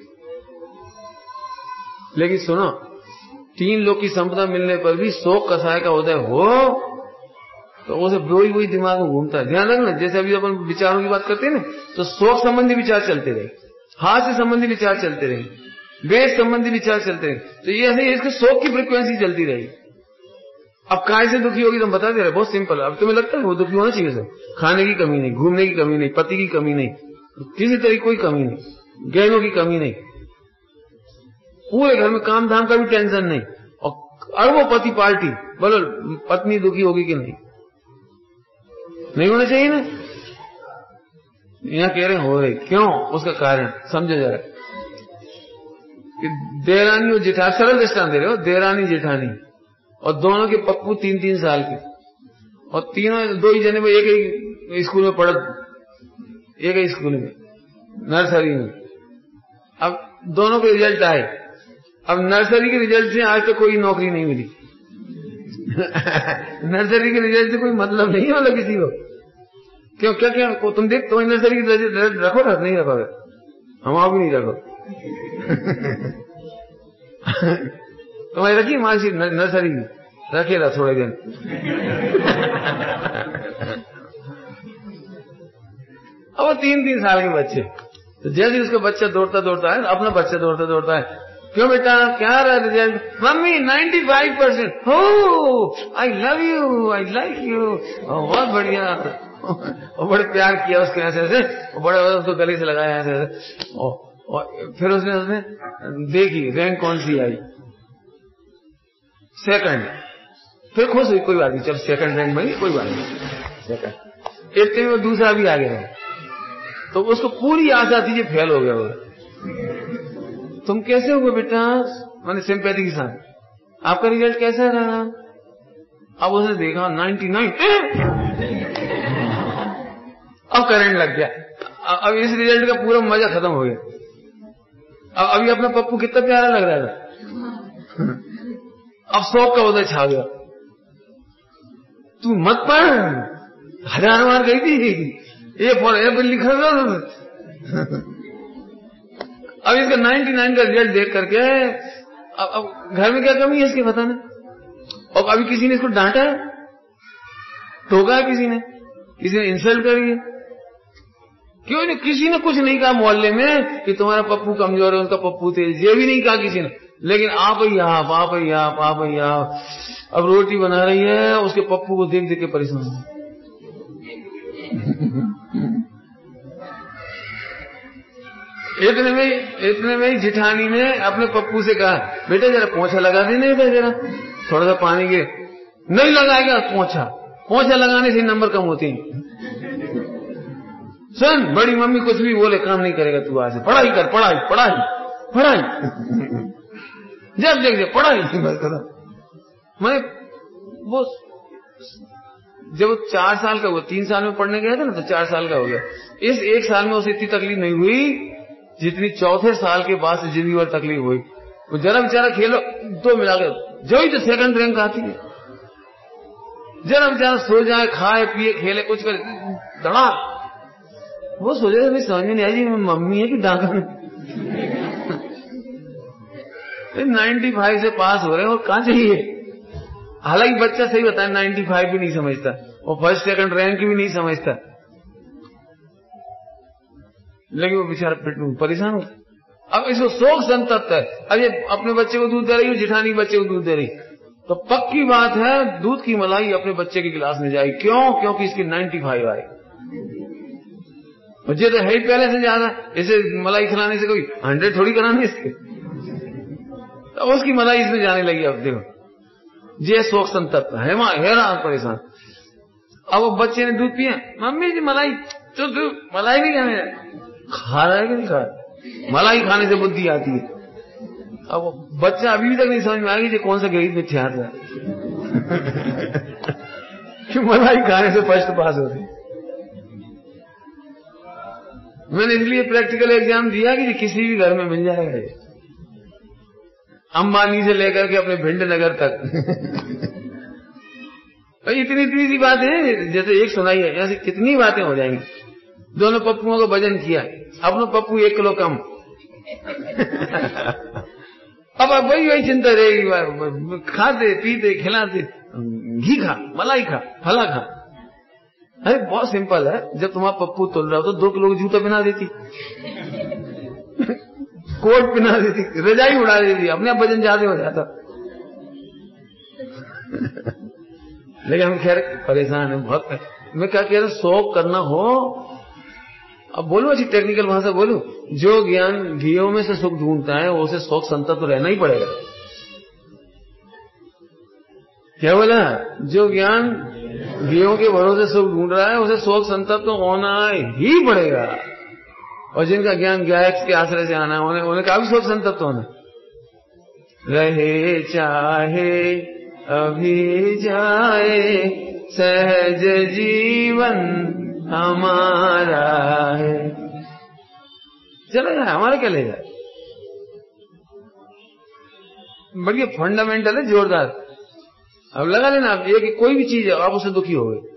Speaker 1: लेकिन सुनो, तीन लोग की संपदा मिलने पर भी शोक कसाय का उदय हो तो उसे वही वही दिमाग में घूमता है। ध्यान रखना, जैसे अभी अपन विचारों की बात करते हैं ना, तो शोक संबंधी विचार चलते रहे, हास्य संबंधी विचार चलते रहे, वेद संबंधी विचार चलते रहे, तो ये ऐसे इसके शोक की फ्रिक्वेंसी चलती रहेगी। अब काय से दुखी होगी तो हम बता दे रहे, बहुत सिंपल। अब तुम्हें लगता है वो दुखी होना चाहिए सर, खाने की कमी नहीं, घूमने की कमी नहीं, पति की कमी नहीं, किसी तरह की कोई कमी नहीं, गहनों की कमी नहीं, पूरे घर में काम धाम का भी टेंशन नहीं, और अरबोपति पार्टी, बोलो पत्नी दुखी होगी कि नहीं? नहीं होना चाहिए ना। यहां कह रहे हो रहे, क्यों? उसका कारण समझो जरा, कि देरानी और जेठा, सरल दृष्टांत दे रहे हो, देरानी जेठानी और दोनों के पप्पू तीन तीन साल के, और तीनों दो ही जने में एक ही स्कूल में पढ़, एक ही स्कूल में नर्सरी में। अब दोनों के रिजल्ट आए, अब नर्सरी के रिजल्ट से आज तक कोई नौकरी नहीं मिली। नर्सरी के रिजल्ट से कोई मतलब नहीं है मतलब किसी को, क्यों क्या क्या को तुम देख, तुम नर्सरी की रिजल्ट रखो रख नहीं रखोगे, हम आप भी नहीं रखो। तुम्हारी रखी मानसी नर्सरी की, रखेगा थोड़े दिन। अब वो तीन तीन साल के बच्चे, तो जैसे उसका बच्चा दौड़ता दौड़ता है, अपना बच्चा दौड़ता दौड़ता है, क्यों बेटा क्या रहा result? Mummy ninety five percent, हो I love you, I like you, बहुत बढ़िया, और बड़े प्यार किया उसको ऐसे ऐसे, और बड़े उसको गले से लगाया ऐसे ऐसे, और फिर उसने उसने देखी रैंक कौन सी आई, सेकंड, फिर खुश हुई, कोई बात नहीं, चल सेकंड रैंक में कोई बात नहीं, सेकंड, इतने में दूसरा भी आ गया, तो उसको पूरी आशा थी ये फेल हो गया होगा। तुम कैसे हो बेटा? मैंने सिंपैथी के साथ, आपका रिजल्ट कैसा रहा? अब उसने देखा नाइन्टी नाइन, अब करंट लग गया। अब इस रिजल्ट का पूरा मजा खत्म हो गया। अब अभी अपना पप्पू कितना प्यारा लग रहा था, अब शौक का उदय छा गया। तू मत पढ़, हजार बार गई थी, ए फॉर एप्पल लिखा था। अब इसका नाइन्टी नाइन का रिजल्ट देख करके अब, अब घर में क्या कमी है इसके बताना। और अभी किसी ने इसको डांटा है, टोका है, किसी ने किसी ने इंसल्ट करी है, क्यों नहीं? किसी ने कुछ नहीं कहा मोहल्ले में कि तुम्हारा पप्पू कमजोर है, उसका पप्पू तेज, ये भी नहीं कहा किसी ने। लेकिन आप ही आप आप ही आप आप ही आप अब रोटी बना रही है, उसके पप्पू को देख देख के परेशान है। इतने में इतने में जिठानी ने अपने पप्पू से कहा, बेटा जरा पोंछा लगा देने का, जरा थोड़ा सा पानी के। नहीं लगाएगा पोंछा, पोंछा लगाने से नंबर कम होते हैं। सुन, बड़ी मम्मी कुछ भी बोले काम नहीं करेगा तू, आज से पढ़ाई कर, पढ़ाई पढ़ाई पढ़ाई, जब देख दे पढ़ाई बस कर। मैं वो जब वो चार साल का हुआ, तीन साल में पढ़ने गया था ना, तो चार साल का हो गया। इस एक साल में उसे इतनी तकलीफ नहीं हुई जितनी चौथे साल के बाद से जिंदगी भर तकलीफ हुई। वो जरा बेचारा खेलो तो मिलाकर जो ही तो सेकंड रैंक आती है, जरा बेचारा सो जाए, खाए पिए खेले कुछ कर दड़ा, वो सोचे तो समझ में नहीं आई जी मम्मी है कि डाका। नाइन्टी फाइव से पास हो रहे हैं और कहां चाहिए। हालांकि बच्चा सही बताया नाइन्टी फाइव भी नहीं समझता, और फर्स्ट सेकंड रैंक भी नहीं समझता, लेकिन वो बेचारा परेशान हो। अब इसको शोक संतप्त है। अब ये अपने बच्चे को दूध दे रही हो, जिठानी बच्चे को दूध दे रही, तो पक्की बात है दूध की मलाई अपने बच्चे के गिलास में जाएगी। क्यों? क्योंकि इसकी नाइन्टी फाइव आए, बच्चे तो है ही पहले से ज्यादा, इसे मलाई खिलाने से कोई हंड्रेड थोड़ी कराने इसके, तो उसकी मलाई इसमें जाने लगी। अब देखो ये शोक संतप्त है, हैरान परेशान। अब वो बच्चे ने दूध पिया, मम्मी जी मलाई, तो तू मलाई नहीं खाने, खा रहा है कि नहीं खा रहा? मलाई खाने से बुद्धि आती है। अब वो बच्चा अभी तक नहीं समझ में आएगी कि कौन सा गणित में ध्यान रहा कि मलाई खाने से फर्स्ट पास हो रही। मैंने इसलिए प्रैक्टिकल एग्जाम दिया कि किसी भी घर में मिल जाएगा, अंबानी से लेकर के अपने भिंड नगर तक। इतनी इतनी सी बात है, जैसे एक सुनाई है, ऐसी कितनी बातें हो जाएंगी। दोनों पप्पुओं का वजन किया, अपना पप्पू एक किलो कम। अब अब वही वही चिंता रहेगी, खाते पीते खिलाते, घी खा, मलाई खा, फला खा। अरे बहुत सिंपल है, जब तुम्हारा पप्पू तोल रहा हो तो दो किलो का जूता पहना देती, कोट पहना देती, रजाई उड़ा देती, अपने आप वजन ज्यादा हो जाता। लेकिन हम खैर परेशान है बहुत। मैं क्या कह रहा हूं, शौक करना हो, अब बोलूं अच्छी टेक्निकल भाषा बोलूं, जो ज्ञान घियों में से सुख ढूंढता है उसे शौक संतप्त तो रहना ही पड़ेगा। क्या बोला? जो ज्ञान घियों के भरोसे सुख ढूंढ रहा है उसे शौक संतप्त तो होना ही पड़ेगा। और जिनका ज्ञान गायक के आश्रय से आना, उन्हें उन्हें काफी शौक संतप्त होना। रहे चाहे अभी जाए सहज जीवन हमारा है, चला जाए, हमारा क्या ले जाए। बढ़िया फंडामेंटल है, जोरदार। अब लगा लेना आप ये कि कोई भी चीज है आप उससे दुखी हो गए,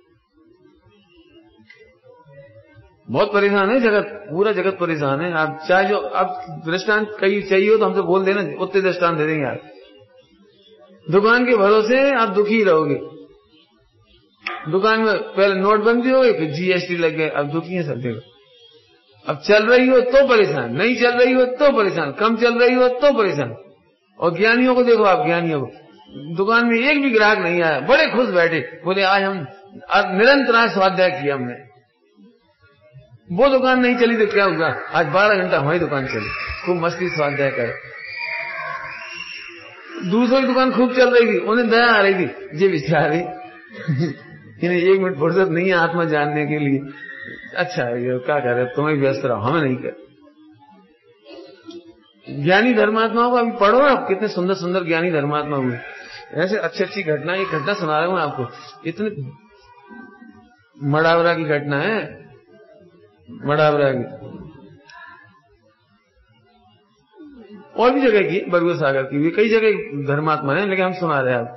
Speaker 1: बहुत परेशान है जगत, पूरा जगत परेशान है। आप चाहे जो आप दृष्टांत कहीं चाहिए हो तो हमसे बोल देना, उतने दृष्टांत दे देंगे आप। दुकान के भरोसे आप दुखी रहोगे, दुकान में पहले नोटबंदी हो गई, फिर जीएसटी लग गए, अब दुखी है सब। देखो अब चल रही हो तो परेशान, नहीं चल रही हो तो परेशान, कम चल रही हो तो परेशान। और ज्ञानियों को देखो आप, ज्ञानियों को दुकान में एक भी ग्राहक नहीं आया, बड़े खुश बैठे, बोले आज हम आज निरंतर आज स्वाध्याय किया हमने। वो दुकान नहीं चली तो क्या होगा, आज बारह घंटा हमारी दुकान चली, खूब मस्ती स्वाध्याय करे। दूसरी दुकान खूब चल रही थी, उन्हें दया आ रही थी, ये बेचारे इन्हें एक मिनट फुर्सत नहीं है आत्मा जानने के लिए। अच्छा ये क्या कह रहे, तुम्हें व्यस्त रहो, हमें नहीं कर। ज्ञानी धर्मात्माओं को अभी पढ़ो आप, कितने सुंदर सुंदर ज्ञानी धर्मात्मा हुए, ऐसे अच्छी अच्छी घटना। एक घटना सुना रहा हूं आपको, इतने मड़ावरा की घटना है, मड़ावरा की, और भी जगह की, बरगो सागर की भी, कई जगह धर्मात्मा है, लेकिन हम सुना रहे हैं आप।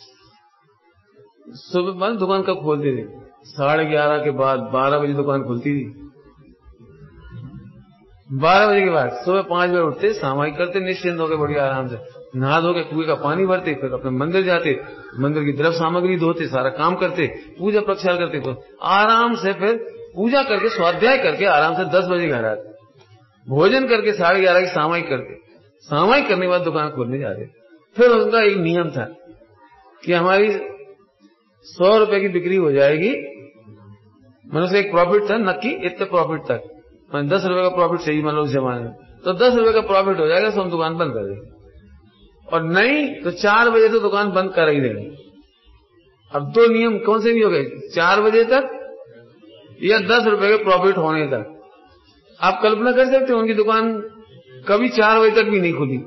Speaker 1: सुबह बाद दुकान कब खोलते थे? साढ़े ग्यारह के बाद, बारह बजे दुकान खुलती थी। बारह बजे के बाद सुबह पांच बजे उठते, सामायिक करते, निश्चिंत होकर बढ़िया आराम से नहा धो के कुएं का पानी भरते, फिर अपने मंदिर जाते, मंदिर की द्रव्य सामग्री धोते, सारा काम करते, पूजा प्रक्षाल करते, तो आराम से फिर पूजा करके स्वाध्याय करके आराम से दस बजे घर आते, भोजन करके साढ़े ग्यारह की सामायिक करते, सामायिक करने के बाद दुकान खोलने जाते। फिर उनका एक नियम था कि हमारी सौ रुपए की बिक्री हो जाएगी, मतलब एक प्रॉफिट था नक्की, इतने प्रॉफिट तक, दस रुपए का प्रॉफिट चाहिए मतलब उस जमाने में, तो दस रुपए का प्रॉफिट हो जाएगा तो हम दुकान बंद कर देंगे, और नहीं तो चार बजे तो दुकान बंद कर ही देंगे। अब दो नियम कौन से भी हो गए, चार बजे तक या दस रुपए के प्रॉफिट होने तक। आप कल्पना कर सकते हो उनकी दुकान कभी चार बजे तक भी नहीं खुली,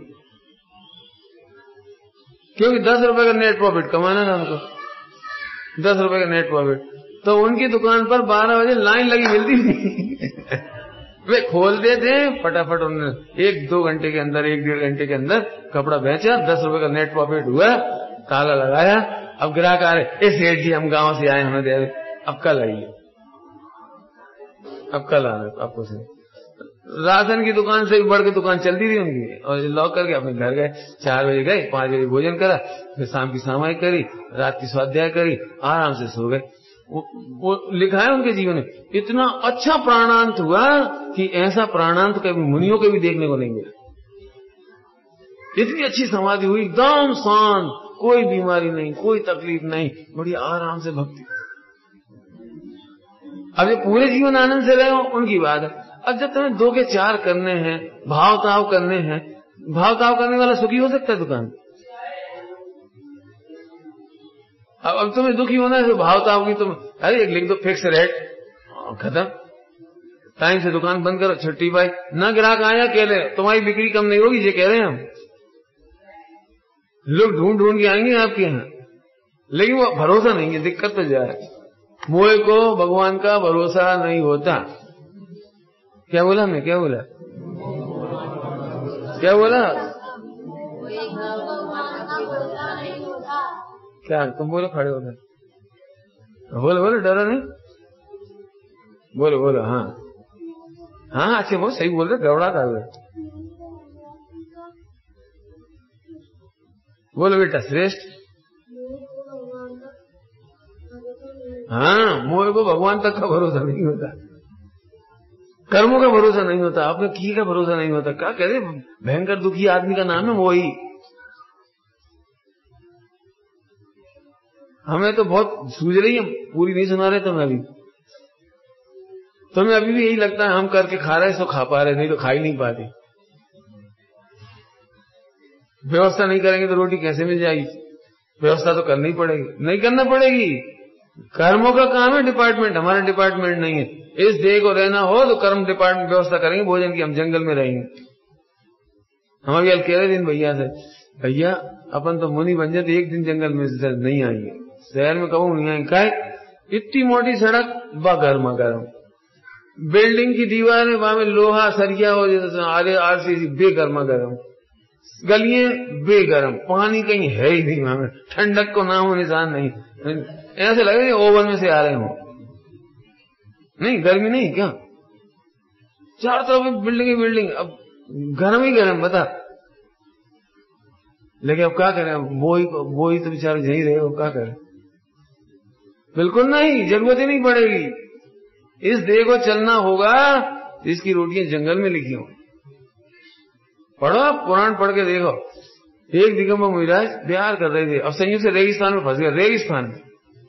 Speaker 1: क्योंकि दस रुपए का नेट प्रॉफिट कमाना था उनको, दस रुपए का नेट प्रॉफिट। तो उनकी दुकान पर बारह बजे लाइन लगी मिलती थी वे खोलते थे फटाफट, उन्होंने एक दो घंटे के अंदर, एक डेढ़ घंटे के अंदर कपड़ा बेचा, दस रुपए का नेट प्रॉफिट हुआ, ताला लगाया। अब ग्राहक आ रहे, ए सेठ जी हम गांव से आए, हमें दे, अब कल आइए, अब कल आना आपको से। राशन की दुकान से भी बढ़ के दुकान चलती थी उनकी, और लॉक करके अपने घर गए, चार बजे गए, पांच बजे भोजन करा, फिर शाम की सामायिक करी, रात की स्वाध्याय करी, आराम से सो गए। वो, वो लिखा है उनके जीवन में, इतना अच्छा प्राणांत हुआ कि ऐसा प्राणांत कभी मुनियों के भी देखने को नहीं मिला। इतनी अच्छी समाधि हुई, एकदम शांत, कोई बीमारी नहीं, कोई तकलीफ नहीं, बड़ी आराम से भक्ति। अब ये पूरे जीवन आनंद से रहे हो उनकी बात है। अब जब तुम्हें दो के चार करने हैं, भाव ताव करने हैं, भाव ताव करने वाला सुखी हो सकता है दुकान? अब अब तुम्हें दुखी होना है तो भाव ताव की तुम, अरे एक लिख दो फिक्स रेट, खत्म, टाइम से दुकान बंद करो, छुट्टी पाई, ना ग्राहक आया कह रहे तुम्हारी बिक्री कम नहीं होगी, ये कह रहे हैं हम, लोग ढूंढ ढूंढ के आएंगे आपके यहाँ, लेकिन वो भरोसा नहीं है, दिक्कत तो जाए। मोए को भगवान का भरोसा नहीं होता। क्या बोला मैं, क्या बोला क्या बोला क्या तुम बोलो, खड़े हो गए, बोलो बोलो, डरो नहीं, बोलो बोलो, हाँ हाँ अच्छे बहुत सही बोल रहे, गड़बड़ा था बोलो बेटा श्रेष्ठ। हाँ, मोह को भगवान तक का भरोसा नहीं होता, कर्मों का भरोसा नहीं होता, आपने की का भरोसा नहीं होता। क्या कह रहे, भयंकर दुखी आदमी का नाम है मोही। हमें तो बहुत सूझ रही है, पूरी नहीं सुना रहे तुम्हें अभी, तुम्हें अभी भी यही लगता है हम करके खा रहे सो खा पा रहे, नहीं तो खा ही नहीं पाते। व्यवस्था नहीं करेंगे तो रोटी कैसे मिल जाएगी, व्यवस्था तो करनी पड़ेगी, नहीं करना पड़ेगी। कर्मों का काम है डिपार्टमेंट, हमारा डिपार्टमेंट नहीं है। इस देह को रहना हो तो कर्म डिपार्टमेंट व्यवस्था करेंगे, भोजन की हम जंगल में रहेंगे। हम अभी कह रहे दिन भैया से, भैया अपन तो मुनि बन जाते, एक दिन जंगल में नहीं आएंगे, शहर में कहूँ नहीं आएंगे। क्या इतनी मोटी सड़क, बा गर्मा गर्म बिल्डिंग की दीवारें, वहां में लोहा सरिया हो जैसे आरे आरसीसी, बेगर्मा गर्म गलियां, बेगरम पानी कहीं है ही नहीं, वहां में ठंडक को नामो निशान नहीं, ऐसे लगे ओवन में से आ रहे हो। नहीं गर्मी नहीं क्या, चारों तरफ बिल्डिंग ही बिल्डिंग, अब गर्म ही गर्म बता। लेकिन अब क्या करें, वो ही वो ही तो बेचारे यही रहे, वो क्या करें। बिल्कुल नहीं, जरूरत ही नहीं पड़ेगी। इस देह को चलना होगा, इसकी रोटियां जंगल में लिखी हो। पढ़ो आप पुराण, पढ़ के देखो। एक दिगंबर मुनिराज बिहार कर रहे थे, अब संयोग से रेगिस्तान में फंस गए, रेगिस्तान में।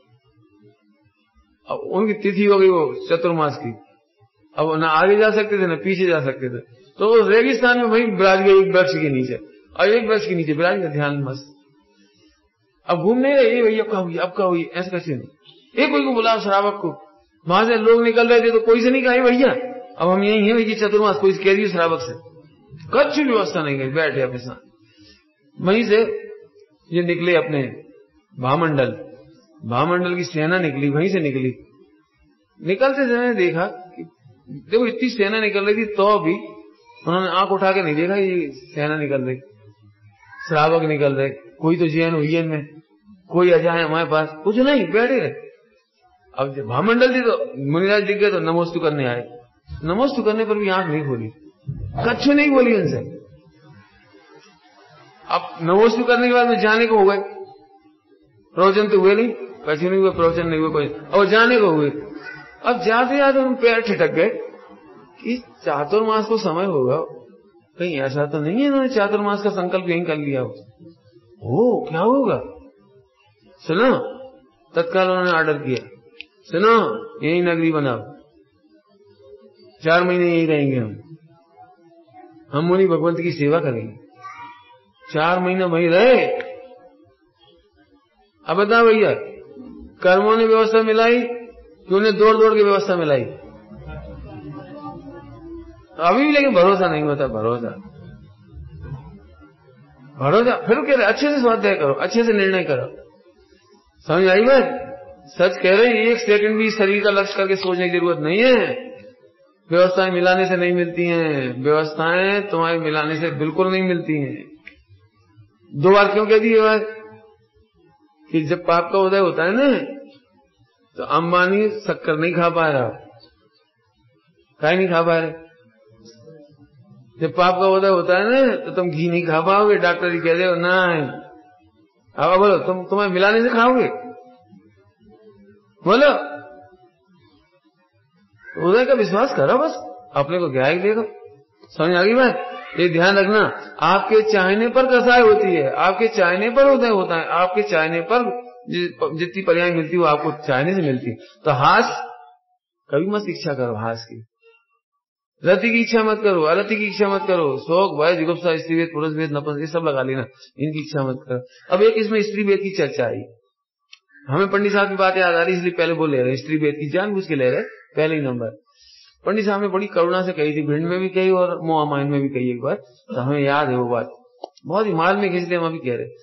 Speaker 1: अब उनकी तिथि हो गई वो चतुर्मास की, अब ना आगे जा सकते थे ना पीछे जा सकते थे, तो वो रेगिस्तान में वही बिराज गए एक वृक्ष के नीचे, और एक वृक्ष के नीचे बिराज गए ध्यान मस्त। अब घूम नहीं रहे, भैया अब क्या हुई, अब क्या हुई, ऐसे कैसे नहीं। एक कोई को बुलाओ श्रावक को, वहां से लोग निकल रहे थे तो कोई से नहीं कहा भैया अब हम यही हैं, भैया चतुर्मास, कोई कह दिए श्रावक से, कुछ व्यवस्था नहीं गई, बैठे अपने साथ। वहीं से ये निकले अपने भामंडल, भामंडल की सेना निकली, वहीं से निकली। निकलते समय देखा कि देखो इतनी सेना निकल रही थी तो भी उन्होंने आंख उठा के नहीं देखा ये सेना निकल रही, श्रावक निकल रहे, कोई तो जैन हुई में, कोई अजाए हमारे पास, कुछ नहीं, बैठे रहे। अब जब भामंडल थी तो मुनिराज दिख गए तो नमोस्तु करने आए, नमोस्तु करने पर भी आंख नहीं खोली, कच्छ नहीं बोली उनसे। अब नमोस्तु करने के बाद में जाने को हो गए, प्रवचन तो हुए नहीं, कच्छ नहीं हुए, प्रवचन नहीं हुए कोई, और जाने को हुए। अब जाते जाते उन पैर ठिठक गए कि चातुर्मास को समय होगा, कहीं ऐसा तो नहीं है इन्होंने चातुर्मास का संकल्प यहीं कर लिया हो, ओ क्या होगा। सुनो, तत्काल उन्होंने ऑर्डर किया, सुनो यही नगरी बनाओ, चार महीने यही रहेंगे हम हम मुनि भगवंत की सेवा करेंगे। चार महीने वहीं रहे। अब बताओ भैया, कर्मों ने व्यवस्था मिलाई कि उन्हें दौड़ दौड़ की व्यवस्था मिलाई? अभी भी लेकिन भरोसा नहीं होता, भरोसा भरोसा फिर कह रहे अच्छे से स्वाध्याय करो, अच्छे से निर्णय करो। समझ आई बात? सच कह रहे हैं, एक सेकंड भी शरीर का लक्ष्य करके सोचने की जरूरत नहीं है। व्यवस्थाएं मिलाने से नहीं मिलती हैं, व्यवस्थाएं तुम्हारे मिलाने से बिल्कुल नहीं मिलती हैं। दो बार क्यों कह दी ये बात कि जब पाप का उदय होता है ना तो अंबानी शक्कर नहीं खा पा रहा, काय नहीं खा पा रहे। जब पाप का उदय होता है ना तो तुम घी नहीं खा पाओगे, डॉक्टर जी कह रहे हो ना। अब बोलो तुम तुम्हें मिलाने से खाओगे? बोलो, उदय का विश्वास करो, बस अपने को क्या ही देखो। समझ आ गई बात? ये ध्यान रखना, आपके चाहने पर कसाई होती है, आपके चाहने पर उदय होता है, आपके चाहने पर जितनी पर्याय मिलती है वो आपको चाहने से मिलती है। तो हास कभी मत इच्छा करो, हास की रति की इच्छा मत करो, अरति की इच्छा मत करो, शोक भय जुगुप्सा स्त्री वेद पुरुष वेद नपुंसक ये सब लगा लेना, इनकी इच्छा मत करो। अब एक इसमें स्त्री वेद की चर्चा आई, हमें पंडित साहब की बात याद आ रही इसलिए पहले बोल ले रहे, स्त्री वेद की जानबूझ के ले रहे पहले ही नंबर। पंडित साहब ने बड़ी करुणा से कही थी, भिंड में भी कही और मोहामाइन में भी कही एक बार, तो हमें याद है वो बात, बहुत ही माल में खींचते हम अभी कह रहे।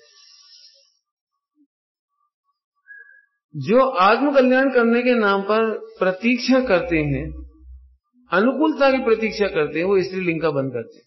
Speaker 1: जो आत्म कल्याण करने के नाम पर प्रतीक्षा करते हैं, अनुकूलता की प्रतीक्षा करते हैं, वो स्त्रीलिंग का बंद करते हैं।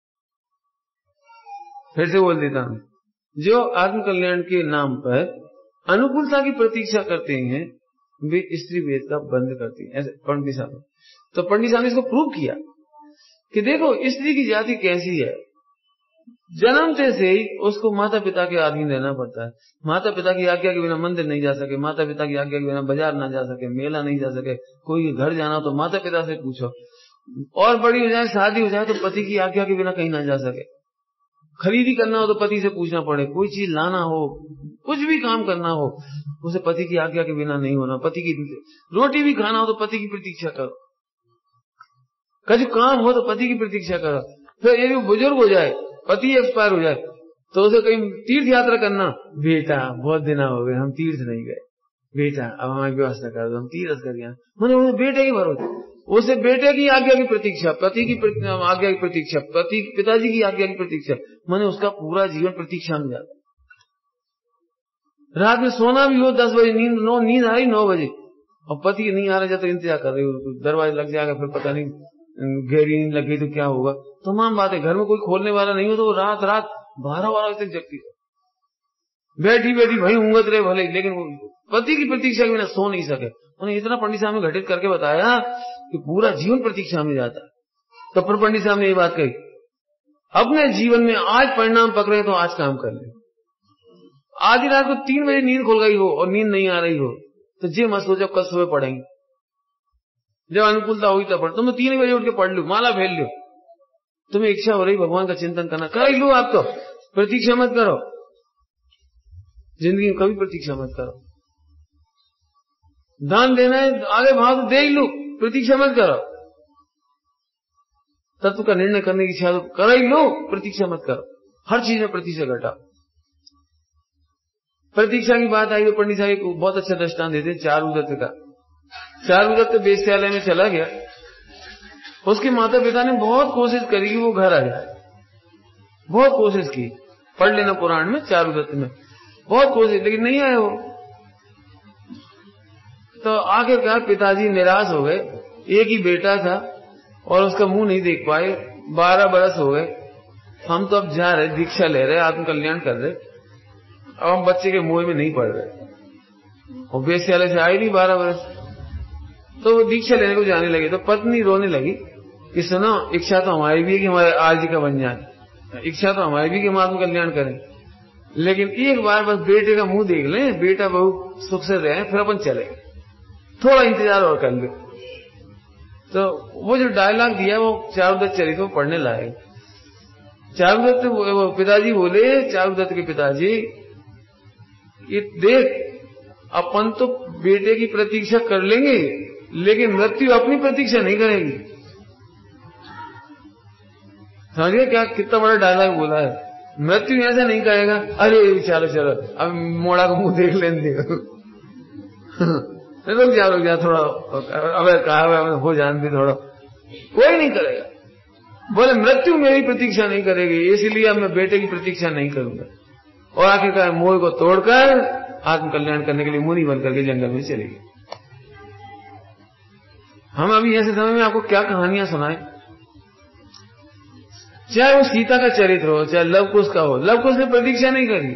Speaker 1: फिर से बोल देता हूं, जो आत्म कल्याण के नाम पर अनुकूलता की प्रतीक्षा करते हैं वे स्त्री वेद का बंद करते हैं, ऐसे पंडित साहब। तो पंडित साहब ने इसको प्रूव किया कि देखो स्त्री की जाति कैसी है, जन्मते से ही उसको माता पिता के अधीन रहना पड़ता है। माता पिता की आज्ञा के बिना मंदिर नहीं जा सके, माता पिता की आज्ञा के बिना बाजार ना जा सके, मेला नहीं जा सके, कोई घर जाना तो माता पिता से पूछो, और बड़ी हो जाए शादी हो जाए तो पति की आज्ञा के बिना कहीं ना जा सके, खरीदी करना हो तो पति से पूछना पड़े, कोई चीज लाना हो, कुछ भी काम करना हो उसे पति की आज्ञा के बिना नहीं होना, पति की रोटी भी खाना हो तो पति की प्रतीक्षा करो, कुछ काम हो तो पति की प्रतीक्षा करो। फिर ये भी बुजुर्ग हो जाए, पति एक्सपायर हो जाए तो उसे कहीं तीर्थ यात्रा करना, बेटा बहुत दिन हो गए हम तीर्थ नहीं गए, बेटा अब हमारी व्यवस्था कर दो हम तीर्थ कर गए। मैंने बेटे की भरोसे, उसे बेटे की आज्ञा की प्रतीक्षा, पति की आज्ञा की प्रतीक्षा, पति पिताजी की आज्ञा की प्रतीक्षा, मैंने उसका पूरा जीवन प्रतीक्षा में जाता। रात में सोना भी हो दस बजे नींद नो नींद आ रही नौ बजे और पति नहीं आ रहा तो इंतजार कर रही हो, दरवाजा लग जाएगा, फिर पता नहीं गहरी नींद लग गई तो क्या होगा। तमाम बातें, घर में कोई खोलने वाला नहीं हो तो वो रात रात बारह बारह बजे तक जगती है, बैठी बैठी भाई ऊँगत रहे भले, लेकिन पति की प्रतीक्षा के बिना सो नहीं सके। उन्हें इतना पंडित साहब ने घटित करके बताया कि पूरा जीवन प्रतीक्षा में जाता है। तो फिर पंडित साहब ने ये बात कही, अपने जीवन में आज परिणाम पकड़े तो आज काम कर ले। आधी रात को तीन बजे नींद खुल गई हो और नींद नहीं आ रही हो तो जे मत सोचो कल सुबह पढ़ेंगे, जब अनुकूलता हुई तब पढ़, तुम तीन बजे उठ के पढ़ लो, माला फेर लो, तुम्हें इच्छा हो रही भगवान का चिंतन करना कर लो। आप तो प्रतीक्षा मत करो, जिंदगी में कभी प्रतीक्षा मत करो। दान देना है आगे भाव तो दे ही लो, प्रतीक्षा मत करो। तत्व का निर्णय करने की इच्छा तो कर ही लो, प्रतीक्षा मत करो। हर चीज में प्रतीक्षा घटा। प्रतीक्षा की बात आई तो पंडित साहब को बहुत अच्छा दृष्टांत देते चारुदत्त का। चारुदत्त वेश्यालय में चला गया उसके माता पिता ने बहुत कोशिश करी कि वो घर आ जाए, बहुत कोशिश की, पढ़ लेना पुराण में चारुदत्त में, बहुत कोशिश, लेकिन नहीं आए वो। तो आखिरकार पिताजी निराश हो गए। एक ही बेटा था और उसका मुंह नहीं देख पाए। बारह बरस हो गए, हम तो अब जा रहे, दीक्षा ले रहे, आत्म कल्याण कर रहे, अब हम बच्चे के मुंह में नहीं पड़ रहे। और वेश्यालय से आए नहीं बारह बरस, तो वो दीक्षा लेने को जाने लगे। तो पत्नी रोने लगी कि सुनो, इच्छा तो हमारी भी है कि हमारे आरजी का बन जाए, इच्छा तो हमारी भी कि हम आत्म कल्याण करें, लेकिन एक बार बस बेटे का मुंह देख लें, बेटा बहु सुख से रहे, फिर अपन चले, थोड़ा इंतजार और कर ले। तो वो जो डायलॉग दिया वो चारुदत्त चरित्र में पढ़ने लाए। चारुदत्त वो पिताजी बोले, चारुदत्त के पिताजी, ये देख, अपन तो बेटे की प्रतीक्षा कर लेंगे, लेकिन मृत्यु अपनी प्रतीक्षा नहीं करेगी। समझिए क्या, कितना बड़ा डायलॉग बोला है। मृत्यु ऐसा नहीं करेगा, अरे चलो चलो अब मोड़ा को मुंह देख लेने रुक जा रुक जा थोड़ा, अब कहा हो जान भी थोड़ा, कोई नहीं करेगा। बोले मृत्यु मेरी प्रतीक्षा नहीं करेगी, इसलिए अब मैं बेटे की प्रतीक्षा नहीं करूंगा। और आखिरकार मोह को तोड़कर आत्म कल्याण करने के लिए मुनि बन करके जंगल में चले गए। हम अभी ऐसे समय में आपको क्या कहानियां सुनाएं, चाहे वो सीता का चरित्र हो, चाहे लव कुश का हो। लव कुश ने प्रतीक्षा नहीं करी।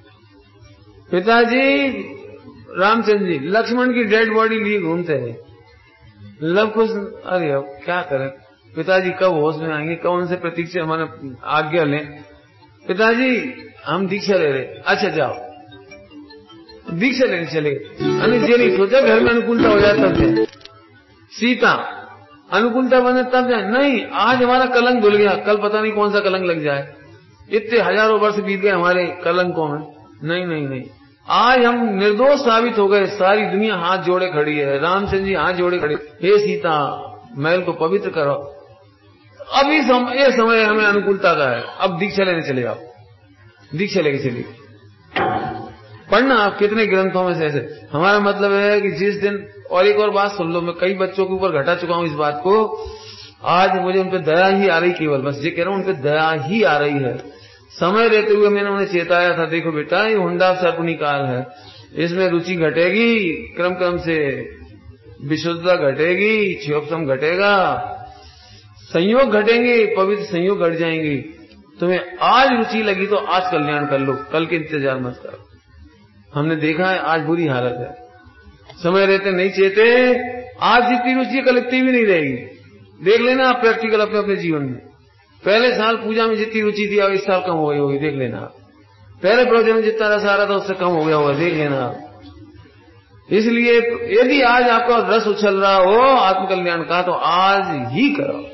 Speaker 1: पिताजी रामचंद्र जी लक्ष्मण की डेड बॉडी लिए घूमते हैं, लव कुश अरे अब क्या करें, पिताजी कब होश में आएंगे, कब उनसे प्रतीक्षा माने आज्ञा लें। पिताजी हम दीक्षा ले रहे, अच्छा जाओ, दीक्षा लेने चले। ये नहीं सोचा घर में अनुकूलता हो जाए तब जाए, सीता अनुकूलता बने तब जाए, नहीं आज हमारा कलंक धुल गया, कल पता नहीं कौन सा कलंक लग जाए, इतने हजारों वर्ष बीत गए हमारे कलंकों में, नहीं नहीं नहीं, आज हम निर्दोष साबित हो गए, सारी दुनिया हाथ जोड़े खड़ी है, रामचंद्र जी हाथ जोड़े खड़े, हे सीता महल को पवित्र करो, अभी समय, ये समय हमें अनुकूलता का है, अब दीक्षा लेने चले जाओ, दीक्षा लेके चलिए। पढ़ना आप कितने ग्रंथों में से ऐसे। हमारा मतलब है कि जिस दिन, और एक और बात सुन लो, मैं कई बच्चों के ऊपर घटा चुका हूं इस बात को, आज मुझे उन पर दया ही आ रही, केवल बस ये कह रहा हूं, उन पर दया ही आ रही है। समय रहते हुए मैंने उन्हें चेताया था, देखो बेटा ये हुंडा सर्पणी काल है, इसमें रुचि घटेगी, क्रम क्रम से विशुद्धता घटेगी, क्षोभसम घटेगा, संयोग घटेंगे, पवित्र संयोग घट जाएंगे। तुम्हें आज रुचि लगी तो आज कल्याण कर लो, कल के इंतजार मत करो। हमने देखा है आज बुरी हालत है, समय रहते नहीं चेते, आज जितनी रुचि कल इतनी भी नहीं रहेगी। देख लेना आप प्रैक्टिकल अपने अपने जीवन में, पहले साल पूजा में जितनी रुचि थी इस साल कम हो गई होगी, देख लेना। पहले प्रोजेक्ट में जितना रस आ रहा था उससे कम हो गया होगा, देख लेना। इसलिए यदि आज आपका रस उछल रहा हो आत्म कल्याण का, तो आज ही करो।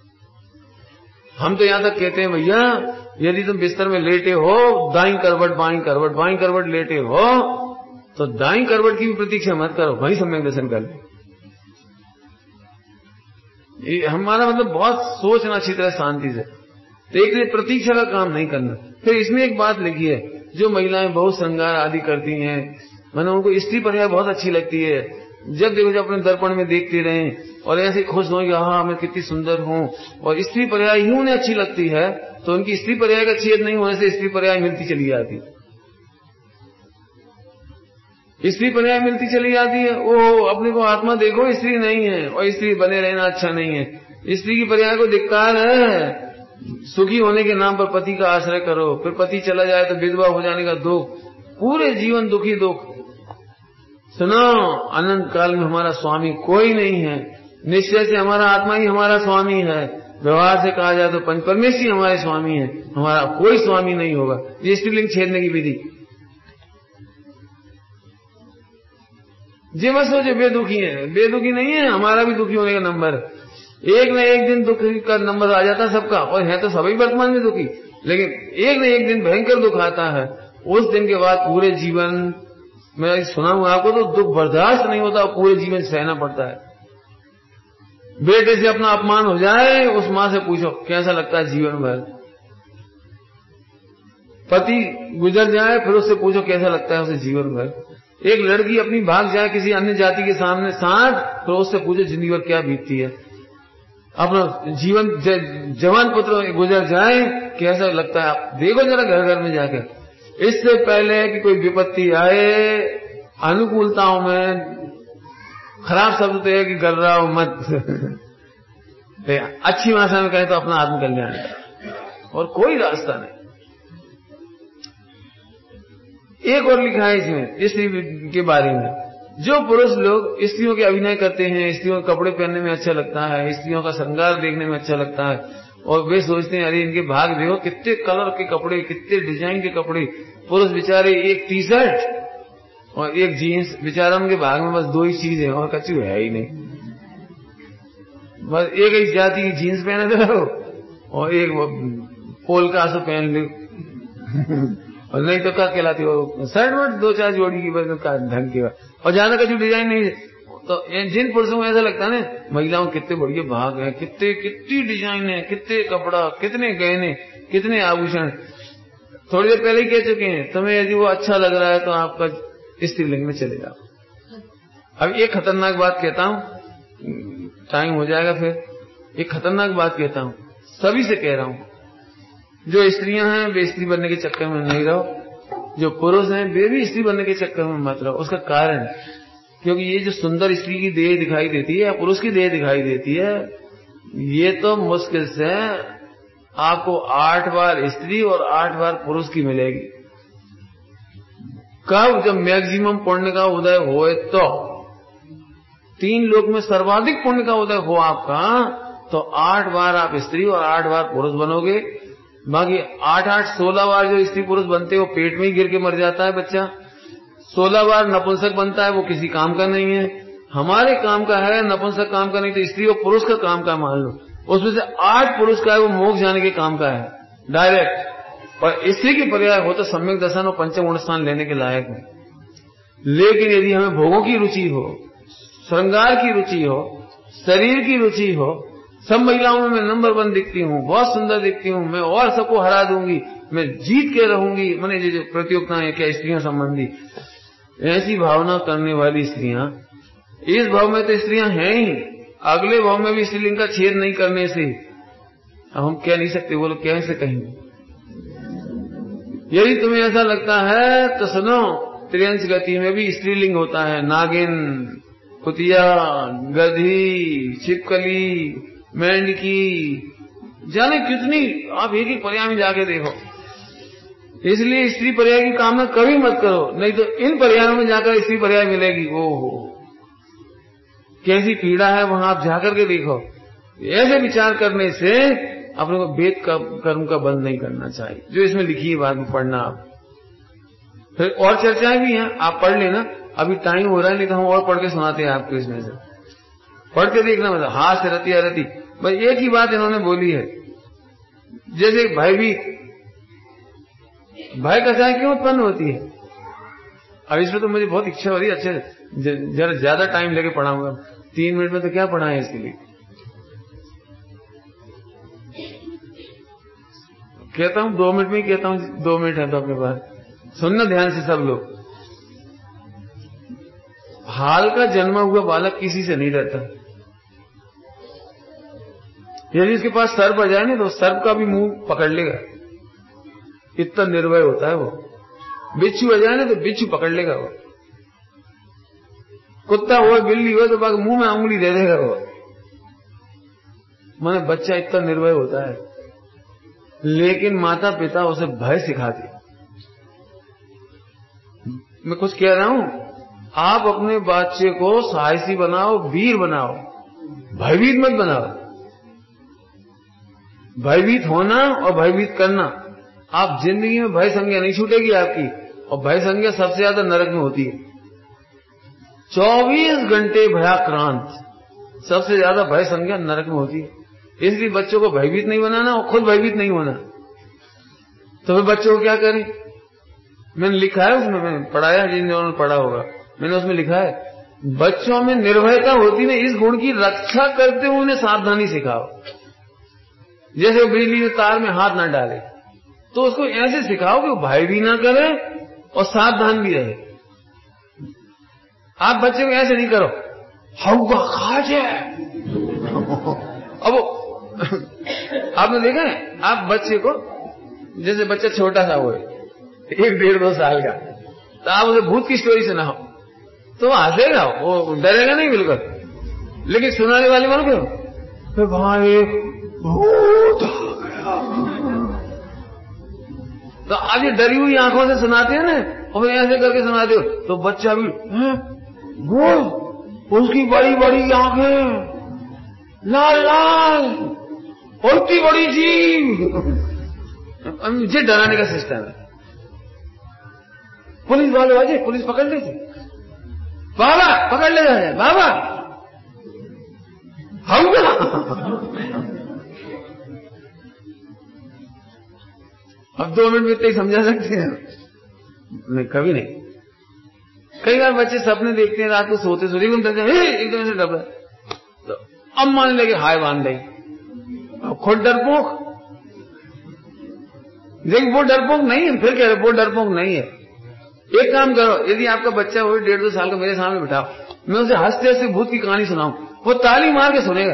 Speaker 1: हम तो यहां तक कहते हैं भैया, यदि तुम बिस्तर में लेटे हो, दाईं करवट बाईं करवट बाईं करवट लेटे हो, तो दाईं करवट की भी प्रतीक्षा मत करो, वहीं सम्यक दर्शन कर ले। हमारा मतलब बहुत सोचना अच्छी तरह शांति से, तो एक लिए प्रतीक्षा का काम नहीं करना। फिर इसमें एक बात लिखी है, जो महिलाएं बहुत श्रृंगार आदि करती हैं, मैंने उनको स्त्री पर्याय बहुत अच्छी लगती है, जब देखो जब अपने दर्पण में देखते रहें और ऐसे खुश हो कि हाँ मैं कितनी सुंदर हूं, और स्त्री पर्याय ही उन्हें अच्छी लगती है, तो उनकी स्त्री पर्याय का छेद नहीं होने से स्त्री पर्याय मिलती चली जाती, स्त्री पर्याय मिलती चली जाती है। वो अपने को आत्मा देखो स्त्री नहीं है, और स्त्री बने रहना अच्छा नहीं है। स्त्री की पर्याय को धिक्कार है, सुखी होने के नाम पर पति का आश्रय करो, फिर पति चला जाए तो विधवा हो जाने का दुख, पूरे जीवन दुखी दुख। सुनो, अनंत काल में हमारा स्वामी कोई नहीं है, निश्चय से हमारा आत्मा ही हमारा स्वामी है। व्यवहार से कहा जाए तो पंच परमेश्वरी हमारे स्वामी है, हमारा कोई स्वामी नहीं होगा। ये स्त्रीलिंग छेदने की विधि, जी मत सोचे बेदुखी है, बेदुखी नहीं है, हमारा भी दुखी होने का नंबर, एक न एक दिन दुख का नंबर आ जाता है सबका, और है तो सभी वर्तमान में दुखी, लेकिन एक न एक दिन भयंकर दुख आता है। उस दिन के बाद पूरे जीवन, मैं सुना हूं आपको, तो दुख बर्दाश्त नहीं होता, पूरे जीवन सहना पड़ता है। बेटे से अपना अपमान हो जाए, उस मां से पूछो कैसा लगता है जीवन भर। पति गुजर जाए, फिर उससे पूछो कैसा लगता है उसे जीवन भर। एक लड़की अपनी भाग जाए किसी अन्य जाति के सामने साथ, फिर उससे पूछो जिंदगी भर क्या बीतती है। अपना जीवन जवान पुत्र गुजर जाए कि ऐसा लगता है। आप देखो जरा घर घर में जाकर, इससे पहले कि कोई विपत्ति आए, अनुकूलताओं में खराब शब्द तो है कि गर्राओ मत अच्छी भाषा में कहें तो अपना आत्मकल्याण, और कोई रास्ता नहीं। एक और लिखा है इसमें स्त्री के बारे में, जो पुरुष लोग स्त्रियों के अभिनय करते हैं, स्त्रियों के कपड़े पहनने में अच्छा लगता है, स्त्रियों का श्रृंगार देखने में अच्छा लगता है, और वे सोचते हैं अरे इनके भाग देखो कितने कलर के कपड़े, कितने डिजाइन के कपड़े। पुरुष बेचारे एक टी शर्ट और एक जीन्स, बेचारा उनके भाग में बस दो ही चीज है और कच्ची है ही नहीं। बस एक ही जाति की जीन्स पहने रहो और एक पोलका से पहन लो और नहीं तो क्या कहलाती हो शर्ट वर्ट दो चार जोड़ी की बस ढंग के, और ज्यादा कच्ची डिजाइन नहीं। तो जिन पुरुषों को ऐसा लगता है ना महिलाओं कितने बढ़िया भाग है, कितने कितनी डिजाइन है, कितने कपड़ा, कितने गहने, कितने आभूषण। थोड़ी देर पहले ही कह चुके हैं, तुम्हें यदि वो अच्छा लग रहा है तो आपका स्त्रीलिंग में चले जाओ। अब एक खतरनाक बात कहता हूं, टाइम हो जाएगा फिर। एक खतरनाक बात कहता हूं, सभी से कह रहा हूं, जो स्त्रियां हैं वे स्त्री बनने के चक्कर में नहीं रहो, जो पुरुष हैं वे भी स्त्री बनने के चक्कर में मत रहो। उसका कारण, क्योंकि ये जो सुंदर स्त्री की देह दिखाई देती है या पुरुष की देह दिखाई देती है, ये तो मुश्किल से आपको आठ बार स्त्री और आठ बार पुरुष की मिलेगी। कब? जब मैक्सिमम पुण्य का उदय होए, तो तीन लोक में सर्वाधिक पुण्य का उदय हो आपका, तो आठ बार आप स्त्री और आठ बार पुरुष बनोगे। बाकी आठ आठ सोलह बार जो स्त्री पुरुष बनते हैं वो पेट में ही गिर के मर जाता है बच्चा। सोलह बार नपुंसक बनता है, वो किसी काम का नहीं है। हमारे काम का है, नपुंसक काम का नहीं, तो स्त्री और पुरुष का काम का मान लो। उसमें से आठ पुरुष का है, वो मोक्ष जाने के काम का है डायरेक्ट, और स्त्री की पर्याय हो तो सम्यक दर्शन और पंचम गुण स्थान लेने के लायक है। लेकिन यदि हमें भोगों की रुचि हो, श्रृंगार की रुचि हो, शरीर की रुचि हो, सब महिलाओं में मैं नंबर वन दिखती हूँ, बहुत सुंदर दिखती हूँ, मैं और सबको हरा दूंगी, मैं जीत के रहूंगी, मैंने जो प्रतियोगिता है क्या स्त्रियों संबंधी, ऐसी भावना करने वाली स्त्रियां, इस भाव में तो स्त्रियां हैं ही, अगले भाव में भी स्त्रीलिंग का छेद नहीं करने से अब हम कह नहीं सकते, वो लोग कैसे कहेंगे। यदि तुम्हें ऐसा लगता है तो सुनो, त्रियंश गति में भी स्त्रीलिंग होता है। नागिन, कुतिया, गधी, छिपकली, मेंढकी, जाने कितनी, आप एक एक पर्याय में जाके देखो। इसलिए स्त्री पर्याय की कामना कभी मत करो, नहीं तो इन पर्यायों में जाकर स्त्री पर्याय मिलेगी। ओहो कैसी पीड़ा है, वहां आप जाकर के देखो। ऐसे विचार करने से अपने को वेद का कर्म का बंद नहीं करना चाहिए, जो इसमें लिखी है बाद में पढ़ना आप। फिर और चर्चाएं भी हैं, आप पढ़ लेना, अभी टाइम हो रहा है, नहीं तो हम और पढ़ के सुनाते हैं आपको। इसमें से पढ़ के देखना, मतलब हाथ से रति अरति, बस एक ही बात इन्होंने बोली है। जैसे भयभीत, भय कसाई क्यों उत्पन्न होती है? अब इसमें तो मुझे बहुत इच्छा हो रही है, अच्छे जरा ज्यादा टाइम लेके पढ़ाऊंगा। तीन मिनट में तो क्या पढ़ाएं इसके लिए। कहता हूं दो मिनट में ही कहता हूं, दो मिनट है तो अपने पास सुनना ध्यान से सब लोग। हाल का जन्मा हुआ बालक किसी से नहीं डरता। यदि इसके पास सर्प आ जाए ना तो सर्प का भी मुंह पकड़ लेगा, इतना निर्भय होता है वो। बिच्छू आ जाए ना तो बिच्छू पकड़ लेगा वो। कुत्ता हो, बिल्ली हो तो मुंह में उंगली दे देगा वो। माने बच्चा इतना निर्भय होता है, लेकिन माता पिता उसे भय सिखाते। मैं कुछ कह रहा हूं, आप अपने बच्चे को साहसी बनाओ, वीर बनाओ, भयभीत मत बनाओ। भयभीत होना और भयभीत करना, आप जिंदगी में भय संज्ञा नहीं छूटेगी आपकी, और भय संज्ञा सबसे ज्यादा नरक में होती है। चौबीस घंटे भयाक्रांत, सबसे ज्यादा भय संज्ञा नरक में होती है। इसलिए बच्चों को भयभीत नहीं बनाना और खुद भयभीत नहीं होना। तो फिर बच्चों को क्या करें? मैंने लिखा है उसमें, मैंने पढ़ाया, जिन्होंने पढ़ा होगा, मैंने उसमें लिखा है, बच्चों में निर्भयता होती है, इस गुण की रक्षा करते हुए उन्हें सावधानी सिखाओ। जैसे बिजली के तार में हाथ ना डाले, तो उसको ऐसे सिखाओ कि वो भय भी ना करे और सावधान भी रहे। आप बच्चे को ऐसे नहीं करो, हवा खा जाए अब आपने देखा है, आप बच्चे को, जैसे बच्चा छोटा सा हो एक डेढ़ दो साल का, तो आप उसे भूत की स्टोरी सुनाओ तो वो हंसेगा, वो डरेगा नहीं बिल्कुल। लेकिन सुनाने वाले मान को वहां एक भूत आ गया, तो आप ये डरी हुई आंखों से सुनाते हैं ना, और ऐसे करके सुनाते हो तो बच्चा भी वो, उसकी बड़ी बड़ी आंखें, लाल लाल, उल्टी बड़ी जीभ, मुझे डराने का सिस्टम है। पुलिस वाले वाजे पुलिस पकड़ लेते, बाबा पकड़ ले जाए, बाबा हम अब दो मिनट में इतना ही समझा सकते हैं? नहीं, कभी नहीं। कई बार बच्चे सपने देखते हैं, रात को सोते सोते एकदम से डर, तो अब मान लगे हाय बांध दें, अब खुद डरपोक। देख वो डरपोक नहीं है, फिर कह रहे वो डरपोक नहीं है। एक काम करो, यदि आपका बच्चा हो डेढ़ दो साल का, मेरे सामने बिठाओ, मैं उसे हंसते हंसते भूत की कहानी सुनाऊं, वो ताली मार के सुनेगा।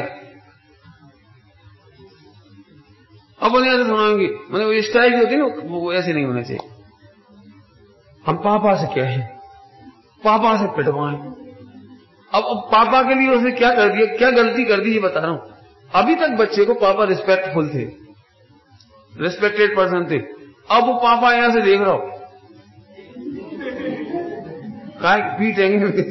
Speaker 1: अब उन्हें ऐसे सुनाऊंगी, मतलब वो स्टाइल जो होती है ना, वो ऐसे नहीं होना चाहिए। हम पापा से क्या है, पापा से पिटवाएं। अब, अब पापा के लिए उसने क्या कर दिया, क्या गलती कर दी, ये बता रहा हूं। अभी तक बच्चे को पापा रिस्पेक्टफुल थे, रिस्पेक्टेड पर्सन थे। अब वो पापा यहां से देख रहा हो, काय पीटेंगे।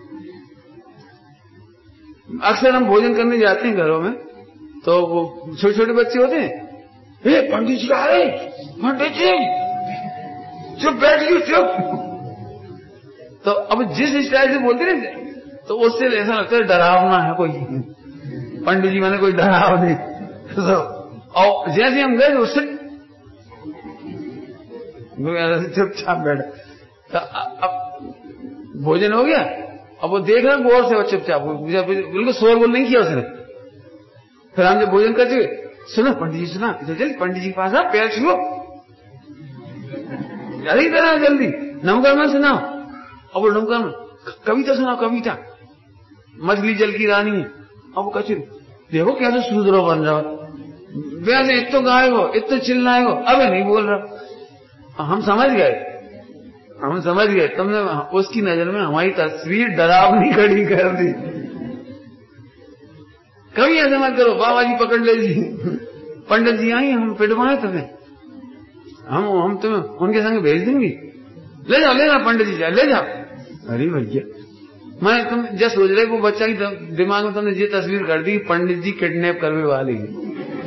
Speaker 1: अक्सर हम भोजन करने जाते हैं घरों में, तो वो छोटे छोटे बच्चे होते हैं, हे पंडित जी आ रहे, पंडित जी चुप बैठिए चुप। तो अब जिस स्टाइल से बोलते ना, तो उससे ऐसा लगता है डरावना है कोई, पंडित जी मैंने कोई डराव नहीं। तो और जैसे हम गए उससे चुपचाप बैठा। तो अब भोजन हो गया, अब वो देख रहा गौर से, वो चुपचाप, बिल्कुल शोर बोल नहीं किया उसने। फिर हम जब भोजन करते हुए, सुनो पंडित जी सुना, जल्दी पंडित जी के पास आ, पैर छुओ, अरे तरह जल्दी नमकर में सुनाओ। अब वो नमकर में कविता सुनाओ, कविता, मछली जल की रानी है। अब वो कचू देखो कैसे सूद्रो बन रहा हो, वैसे इतो गाय हो, इतो चिल्लाए हो, अबे नहीं बोल रहा। हम समझ गए, हम समझ गए, तुमने उसकी नजर में हमारी तस्वीर डरावनी खड़ी कर दी। कभी ऐसा मत करो, बाबा जी पकड़ ले जी, पंडित जी आई, हम पिटवाए तुम्हें, हम हम तुम्हें उनके संग भेज देंगे, ले जाओ ले जाओ पंडित जी, ले जाओ। अरे भैया, मैं तुम जैसे सोच रहे, वो बच्चा की दिमाग में तुमने ये तस्वीर कर दी, पंडित जी किडनैप करने वाले हैं।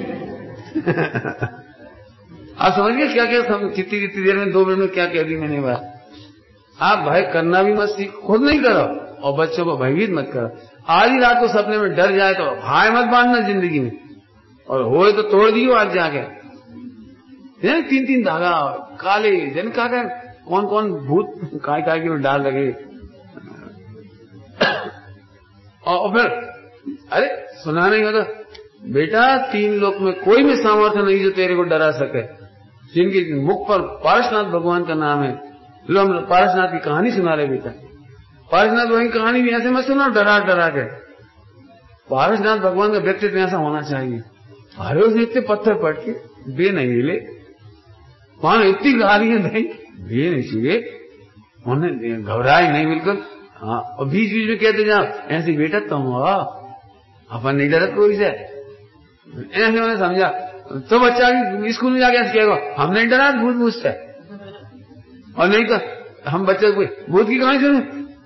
Speaker 1: आप समझ गए क्या क्या, कितनी कितनी देर में, दो मिनट में क्या कह दी मैंने बात। आप भाई करना भी मत सीख, खुद नहीं करो, और बच्चों को भयभीत मत करो। आज ही रात को सपने में डर जाए तो भाई मत बांधना जिंदगी में, और होए तो तोड़ दियो आज जाके। तीन तीन धागा काले जन का कौन कौन भूत काय काय के डाल लगे। और फिर अरे सुना नहीं होता, बेटा तीन लोक में कोई भी सामर्थ्य नहीं जो तेरे को डरा सके, जिनके मुख पर पारसनाथ भगवान का नाम है। लो हम पारसनाथ की कहानी सुना रहे बेटा, पारसनाथ भगवान की कहानी भी ऐसे मत सुना डरा डरा के। पारसनाथ भगवान का व्यक्तित्व ऐसा होना चाहिए, अरे उसने इतने पत्थर पट के बे नहीं हिले, वहां इतनी गालियां नहीं, बे नहीं चाहिए, उन्हें घबराए नहीं बिल्कुल। हाँ, और बीच बीच में कहते जाओ ऐसे बेटा तुम हो, अपन नहीं डरत कोई से, ऐसे मैंने समझा। तो बच्चा स्कूल में जाके ऐसे कहेगा हम नहीं डरा भूत भूत से, और नहीं तो हम बच्चे को भूत की कहानी सुने।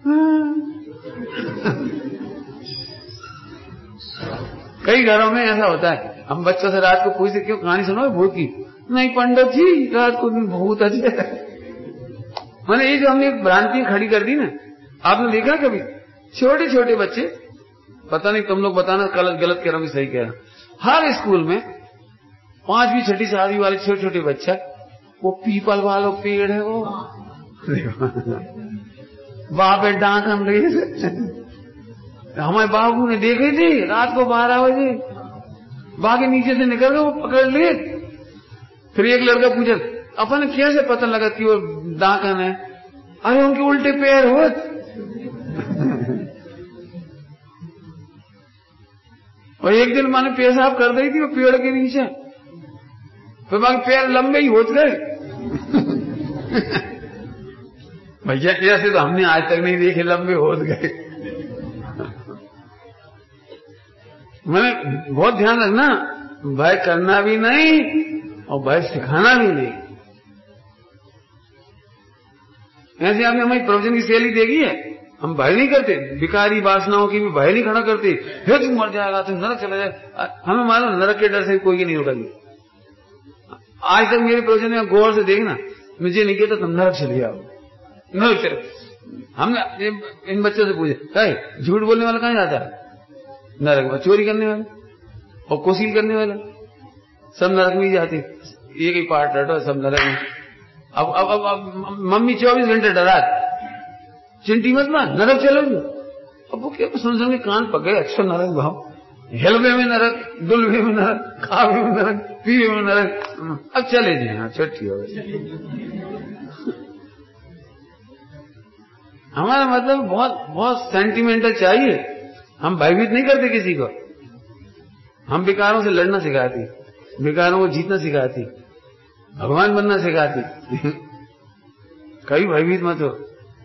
Speaker 1: कई घरों में ऐसा होता है, हम बच्चों से रात को पूछते क्यों कहानी सुनो भूत की, नहीं पंडित जी रात को भूत अच्छे। मैंने ये जो हमने भ्रांति खड़ी कर दी ना, आपने देखा कभी छोटे छोटे बच्चे, पता नहीं तुम लोग बताना गलत गलत कह रहा हूं सही कह रहा हूं, हर स्कूल में पांचवी छठी सातवीं वाले छोटे छोटे बच्चा, वो पीपल वालों पेड़ है वो वहां पे डांक हम रही। हमारे बाबू ने देखी थी रात को बारह बजे, बाकी नीचे से निकल गए, वो पकड़ लिए। फिर एक लड़का पूछा अपन कैसे पता लगा कि वो डाकन है, अरे उनके उल्टे पैर हो। और एक दिन मैंने पेशाब कर दी थी वो पेड़ के नीचे, फिर बाकी पैर लंबे ही होते गए। भैया ऐसे तो हमने आज तक नहीं देखे, लंबे होते गए। मैंने बहुत ध्यान रखना, भय करना भी नहीं और भय सिखाना भी नहीं। ऐसे आपने हमारी प्रवचन की शैली देखी है, हम भय नहीं करते, विकारी वासनाओं की भी भय नहीं खड़ा करते। हे तू मर जाएगा, तू नरक चला जाए, हमें मालूम नरक के डर से कोई की नहीं रोकेगी। आज तक मेरे प्रवचन में गौर से देखना, मुझे नहीं कहता तुम नरक चले जाओ, नरक चले। हमने इन बच्चों से पूछे, झूठ बोलने वाला कहाँ जाता है नरक में? चोरी करने वाले और कोशिश करने वाला सब नरक में ही जाते, एक ही पार्ट रटो सब नरक में। अब अब अब, अब मम्मी चौबीस घंटे डरा, चिंटी मत मार, नरक चलोगे। अब वो क्या सुन सुन के कान पक गए, अच्छा नरक भाव, हेलवे में नरक, दुलवे में नरक, खावे में नरक, पीवे में नरक, अब चले जाए। हाँ छुट्टी हो गई। हमारा मतलब बहुत बहुत सेंटिमेंटल चाहिए। हम भयभीत नहीं करते किसी को, हम विकारों से लड़ना सिखाती, विकारों को जीतना सिखाती, भगवान बनना सिखाती। कभी भयभीत मत हो।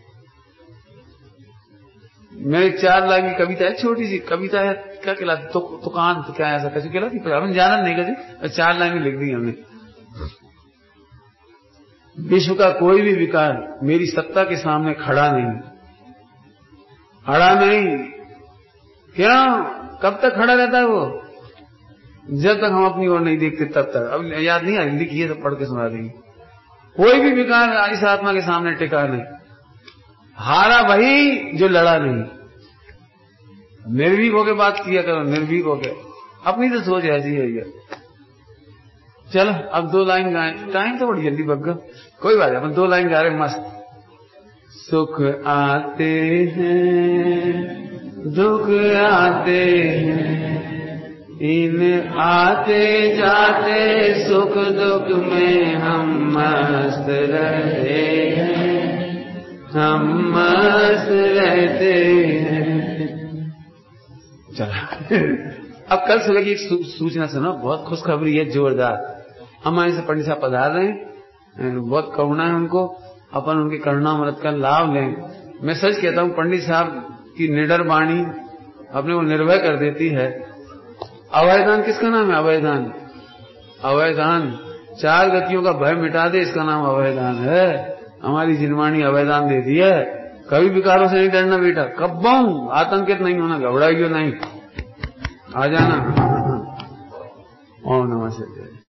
Speaker 1: मेरे चार लाइन की कविता है, छोटी सी कविता है, क्या कहलाती, तो तुकान तो क्या ऐसा कैसे कहलाती, हमने जाना नहीं कैसे, चार लाइन में लिख दी हमने। विश्व का कोई भी विकार मेरी सत्ता के सामने खड़ा नहीं, खड़ा नहीं। क्यों? कब तक खड़ा रहता है वो? जब तक हम अपनी ओर नहीं देखते तब तक। अब याद नहीं आई, लिखिए तो पढ़ के सुना देंगे। कोई भी विकार इस आत्मा के सामने टिका नहीं। हारा वही जो लड़ा नहीं। निर्भीक होकर बात किया करो, निर्भीक होकर। अपनी तो सोच ऐसी है ये। चलो अब दो लाइन गाएं, टाइम तो बड़ी जल्दी बग गया, कोई बात नहीं, अपन दो लाइन गा रहे मस्त। सुख आते हैं दुख आते हैं, इन आते जाते सुख दुख में हम मस्त रहते हैं, हम मस्त रहते हैं। चला अब कल सुबह की एक सूचना सुनो, बहुत खुशखबरी है, जोरदार। हमारे से पंडित साहब पधार रहे हैं, बहुत करुणा है उनको, अपन उनकी करुणामृत का लाभ लें। मैं सच कहता हूं, पंडित साहब की निडर वाणी अपने को निर्भय कर देती है। अभयदान किसका नाम है? अभयदान। अभयदान चार गतियों का भय मिटा दे, इसका नाम अभयदान है। हमारी जिनवाणी अभयदान देती है। कभी विकारों से नहीं डरना बेटा, कब्बों आतंकित नहीं होना, घबराइयो नहीं, आ जाना। ओम नमः शिवाय।